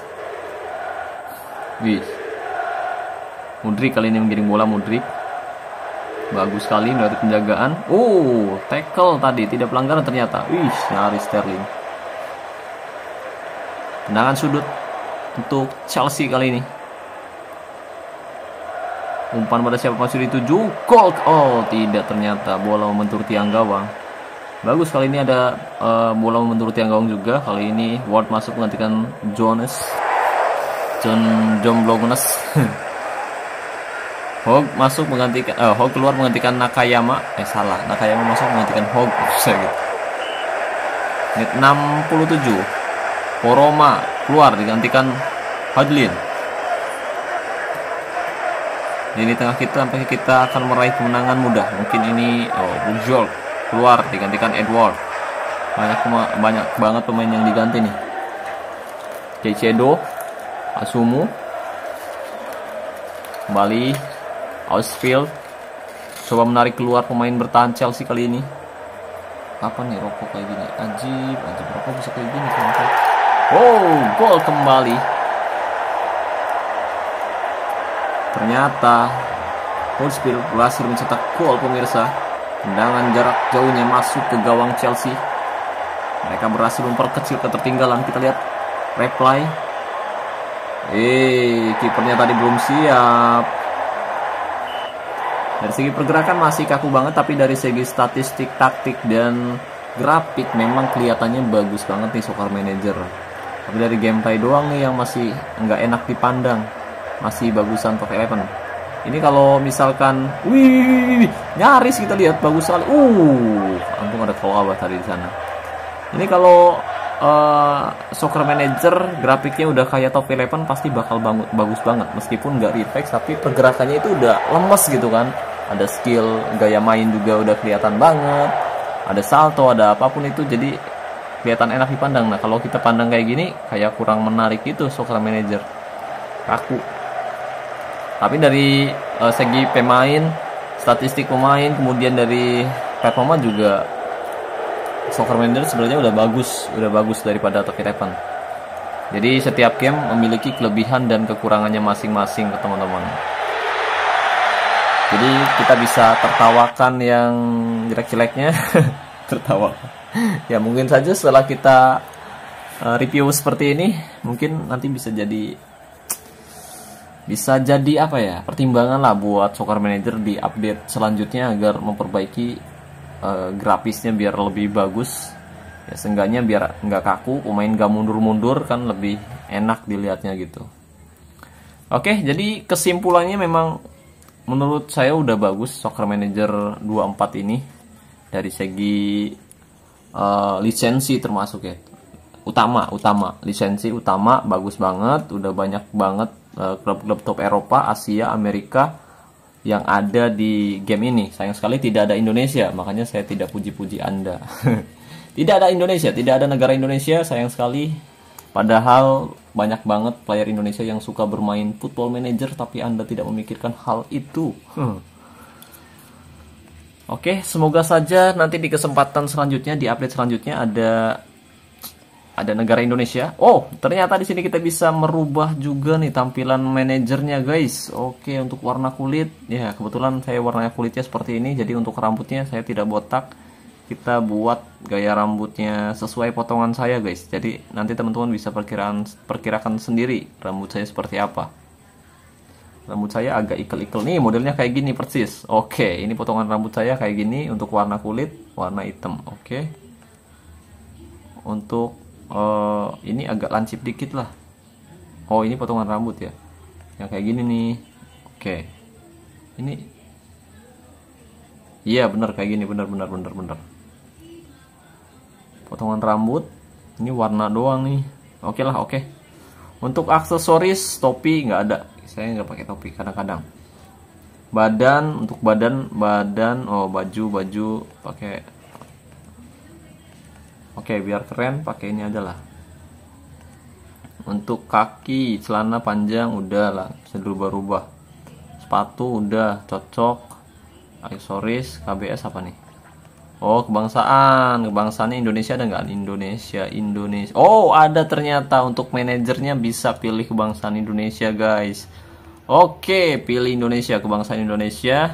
Wih. Mudryk kali ini menggiring bola. Mudryk bagus sekali dari penjagaan. Oh, tackle tadi tidak pelanggaran ternyata. Wih, nyaris Sterling. Tendangan sudut untuk Chelsea kali ini. Umpan pada siapa masih dituju. Gol. Oh, tidak, ternyata bola membentur tiang gawang. Bagus kali ini ada uh, bola membentur tiang gawang juga. Kali ini Ward masuk menggantikan Jonas. John John Blogunes. Hog masuk menggantikan, eh, Hog keluar menggantikan Nakayama. Eh salah, Nakayama masuk menggantikan Hog. Gitu. Menit enam puluh tujuh, Poroma keluar digantikan Hadlin. Jadi tengah kita sampai kita akan meraih kemenangan mudah. Mungkin ini oh Bujol keluar digantikan Edward. Banyak banyak banget pemain yang diganti nih. Caicedo, Asumu kembali. Ausfield coba menarik keluar pemain bertahan Chelsea kali ini. Apa nih rokok kayak gini? Ajib, ajib rokok bisa kayak gini kan? Oh, gol kembali. Ternyata Huddersfield berhasil mencetak gol pemirsa. Tendangan jarak jauhnya masuk ke gawang Chelsea. Mereka berhasil memperkecil ketertinggalan. Kita lihat replay. Eh, kipernya tadi belum siap. Dari segi pergerakan masih kaku banget, tapi dari segi statistik, taktik, dan grafik memang kelihatannya bagus banget nih Soccer Manager. Tapi dari gameplay doang nih yang masih nggak enak dipandang. Masih bagusan top eleven. Ini kalau misalkan, wih, nyaris kita lihat bagus sekali. Uh, untung ada Kalawah tadi di sana. Ini kalau uh, Soccer Manager grafiknya udah kayak top eleven pasti bakal bangun, bagus banget. Meskipun nggak reflex, tapi pergerakannya itu udah lemes gitu kan. Ada skill, gaya main juga udah kelihatan banget. Ada salto, ada apapun itu, jadi kelihatan enak dipandang. Nah, kalau kita pandang kayak gini, kayak kurang menarik itu Soccer Manager. Kaku. Tapi dari uh, segi pemain, statistik pemain, kemudian dari performa juga Soccer Manager sebenarnya udah bagus, udah bagus daripada top eleven. Jadi setiap game memiliki kelebihan dan kekurangannya masing-masing ke teman-teman. Jadi kita bisa tertawakan yang jelek-jeleknya. Tertawa. Ya mungkin saja setelah kita uh, review seperti ini, mungkin nanti bisa jadi bisa jadi apa ya, pertimbangan lah buat Soccer Manager di update selanjutnya agar memperbaiki uh, grafisnya biar lebih bagus. Ya seenggaknya biar nggak kaku, pemain nggak mundur-mundur kan lebih enak dilihatnya gitu. Oke, jadi kesimpulannya memang menurut saya udah bagus Soccer Manager dua puluh empat ini dari segi uh, lisensi termasuk ya. Utama, utama, lisensi utama bagus banget, udah banyak banget klub-klub uh, top Eropa, Asia, Amerika yang ada di game ini. Sayang sekali tidak ada Indonesia, makanya saya tidak puji-puji Anda. Tidak ada Indonesia, tidak ada negara Indonesia, sayang sekali. Padahal banyak banget player Indonesia yang suka bermain Football Manager, tapi Anda tidak memikirkan hal itu. Hmm. Oke, semoga saja nanti di kesempatan selanjutnya, di update selanjutnya ada ada negara Indonesia. Oh, ternyata di sini kita bisa merubah juga nih tampilan manajernya, guys. Oke, untuk warna kulit, ya kebetulan saya warnanya kulitnya seperti ini. Jadi untuk rambutnya saya tidak botak. Kita buat gaya rambutnya sesuai potongan saya, guys. Jadi nanti teman-teman bisa perkiraan perkirakan sendiri rambut saya seperti apa. Rambut saya agak ikel-ikel nih, modelnya kayak gini persis. Oke, ini potongan rambut saya kayak gini untuk warna kulit, warna hitam. Oke. Untuk uh, ini agak lancip dikit lah. Oh, ini potongan rambut ya. Yang kayak gini nih. Oke. Ini iya, bener kayak gini, bener bener bener bener. Potongan rambut, ini warna doang nih. Oke lah, oke. Untuk aksesoris topi nggak ada. Saya nggak pakai topi kadang-kadang. Badan, untuk badan, badan, oh baju, baju pakai. Oke, biar keren pakai ini aja lah. Untuk kaki, celana panjang udah lah, bisa dirubah-rubah. Sepatu udah cocok. Aksesoris, K B S apa nih? Oh, kebangsaan. Kebangsaannya Indonesia ada nggak? Indonesia, Indonesia. Oh, ada ternyata. Untuk manajernya bisa pilih kebangsaan Indonesia, guys. Oke, pilih Indonesia, kebangsaan Indonesia.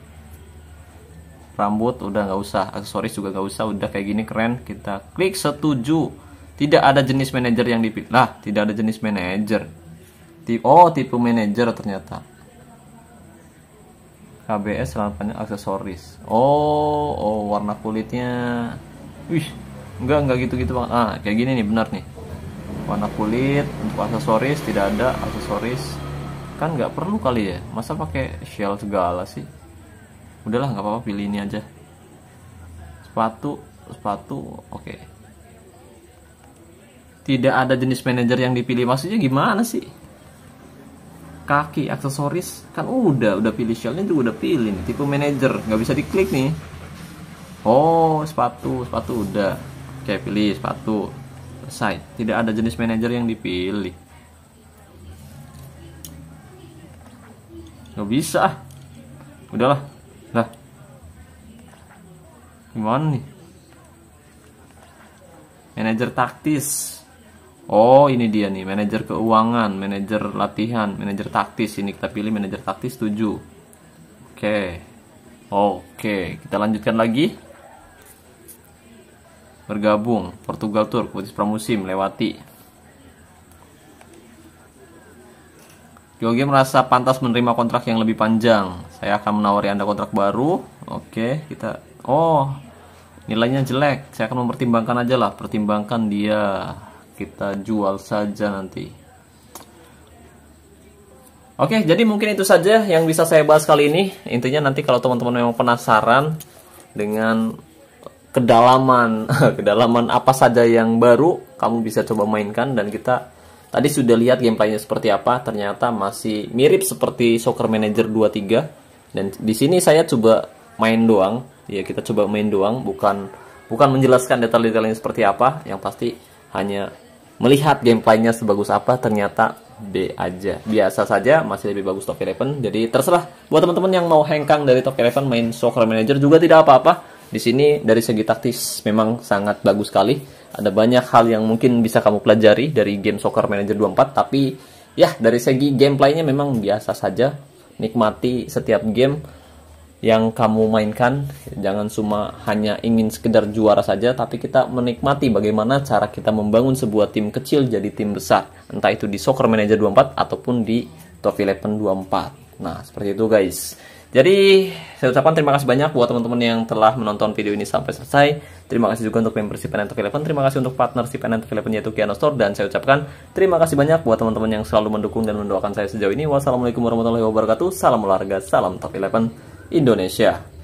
Rambut udah nggak usah, aksesoris juga nggak usah. Udah kayak gini keren. Kita klik setuju. Tidak ada jenis manajer yang dipilih. Lah, tidak ada jenis manajer. Oh, tipe manajer ternyata. K B S selanjutnya aksesoris. Oh, oh warna kulitnya. Wih, enggak enggak gitu-gitu banget. Ah, kayak gini nih benar nih. Warna kulit untuk aksesoris tidak ada aksesoris. Kan nggak perlu kali ya. Masa pakai shell segala sih? Udahlah, nggak apa-apa, pilih ini aja. Sepatu, sepatu, oke. Okay. Tidak ada jenis manajer yang dipilih. Maksudnya gimana sih? Kaki, aksesoris kan udah udah pilih, shellnya juga udah pilih nih. Tipe manajer nggak bisa diklik nih. Oh, sepatu sepatu udah. Oke, pilih sepatu, selesai. Tidak ada jenis manajer yang dipilih. Nggak bisa. Udahlah. Lah, gimana nih? Manajer taktis. Oh, ini dia nih, manajer keuangan, manajer latihan, manajer taktis. Ini kita pilih manajer taktis tujuh. Oke. Oke, kita lanjutkan lagi. Bergabung, Portugal Tour, kompetisi pramusim, lewati. Yogi merasa pantas menerima kontrak yang lebih panjang. Saya akan menawari Anda kontrak baru. Oke, kita. Oh, nilainya jelek. Saya akan mempertimbangkan aja lah, pertimbangkan dia. Kita jual saja nanti. Oke, jadi mungkin itu saja yang bisa saya bahas kali ini. Intinya nanti kalau teman-teman memang penasaran dengan kedalaman kedalaman apa saja yang baru, kamu bisa coba mainkan. Dan kita tadi sudah lihat gameplaynya seperti apa. Ternyata masih mirip seperti Soccer Manager dua puluh tiga. Dan di sini saya coba main doang. Ya, kita coba main doang, bukan bukan menjelaskan detail-detailnya seperti apa. Yang pasti hanya melihat gameplaynya sebagus apa. Ternyata B aja, biasa saja, masih lebih bagus Top Eleven. Jadi terserah buat teman-teman yang mau hengkang dari Top Eleven main Soccer Manager juga tidak apa-apa. Di sini dari segi taktis memang sangat bagus sekali. Ada banyak hal yang mungkin bisa kamu pelajari dari game Soccer Manager dua puluh empat, tapi ya dari segi gameplaynya memang biasa saja. Nikmati setiap game yang kamu mainkan. Jangan cuma hanya ingin sekedar juara saja, tapi kita menikmati bagaimana cara kita membangun sebuah tim kecil jadi tim besar, entah itu di Soccer Manager dua puluh empat ataupun di Top Eleven dua puluh empat. Nah, seperti itu guys. Jadi, saya ucapkan terima kasih banyak buat teman-teman yang telah menonton video ini sampai selesai. Terima kasih juga untuk membership N N Top Eleven. Terima kasih untuk partnership N N Top Eleven yaitu Kiano Store. Dan saya ucapkan terima kasih banyak buat teman-teman yang selalu mendukung dan mendoakan saya sejauh ini. Wassalamualaikum warahmatullahi wabarakatuh. Salam olahraga, salam Top Eleven Indonesia.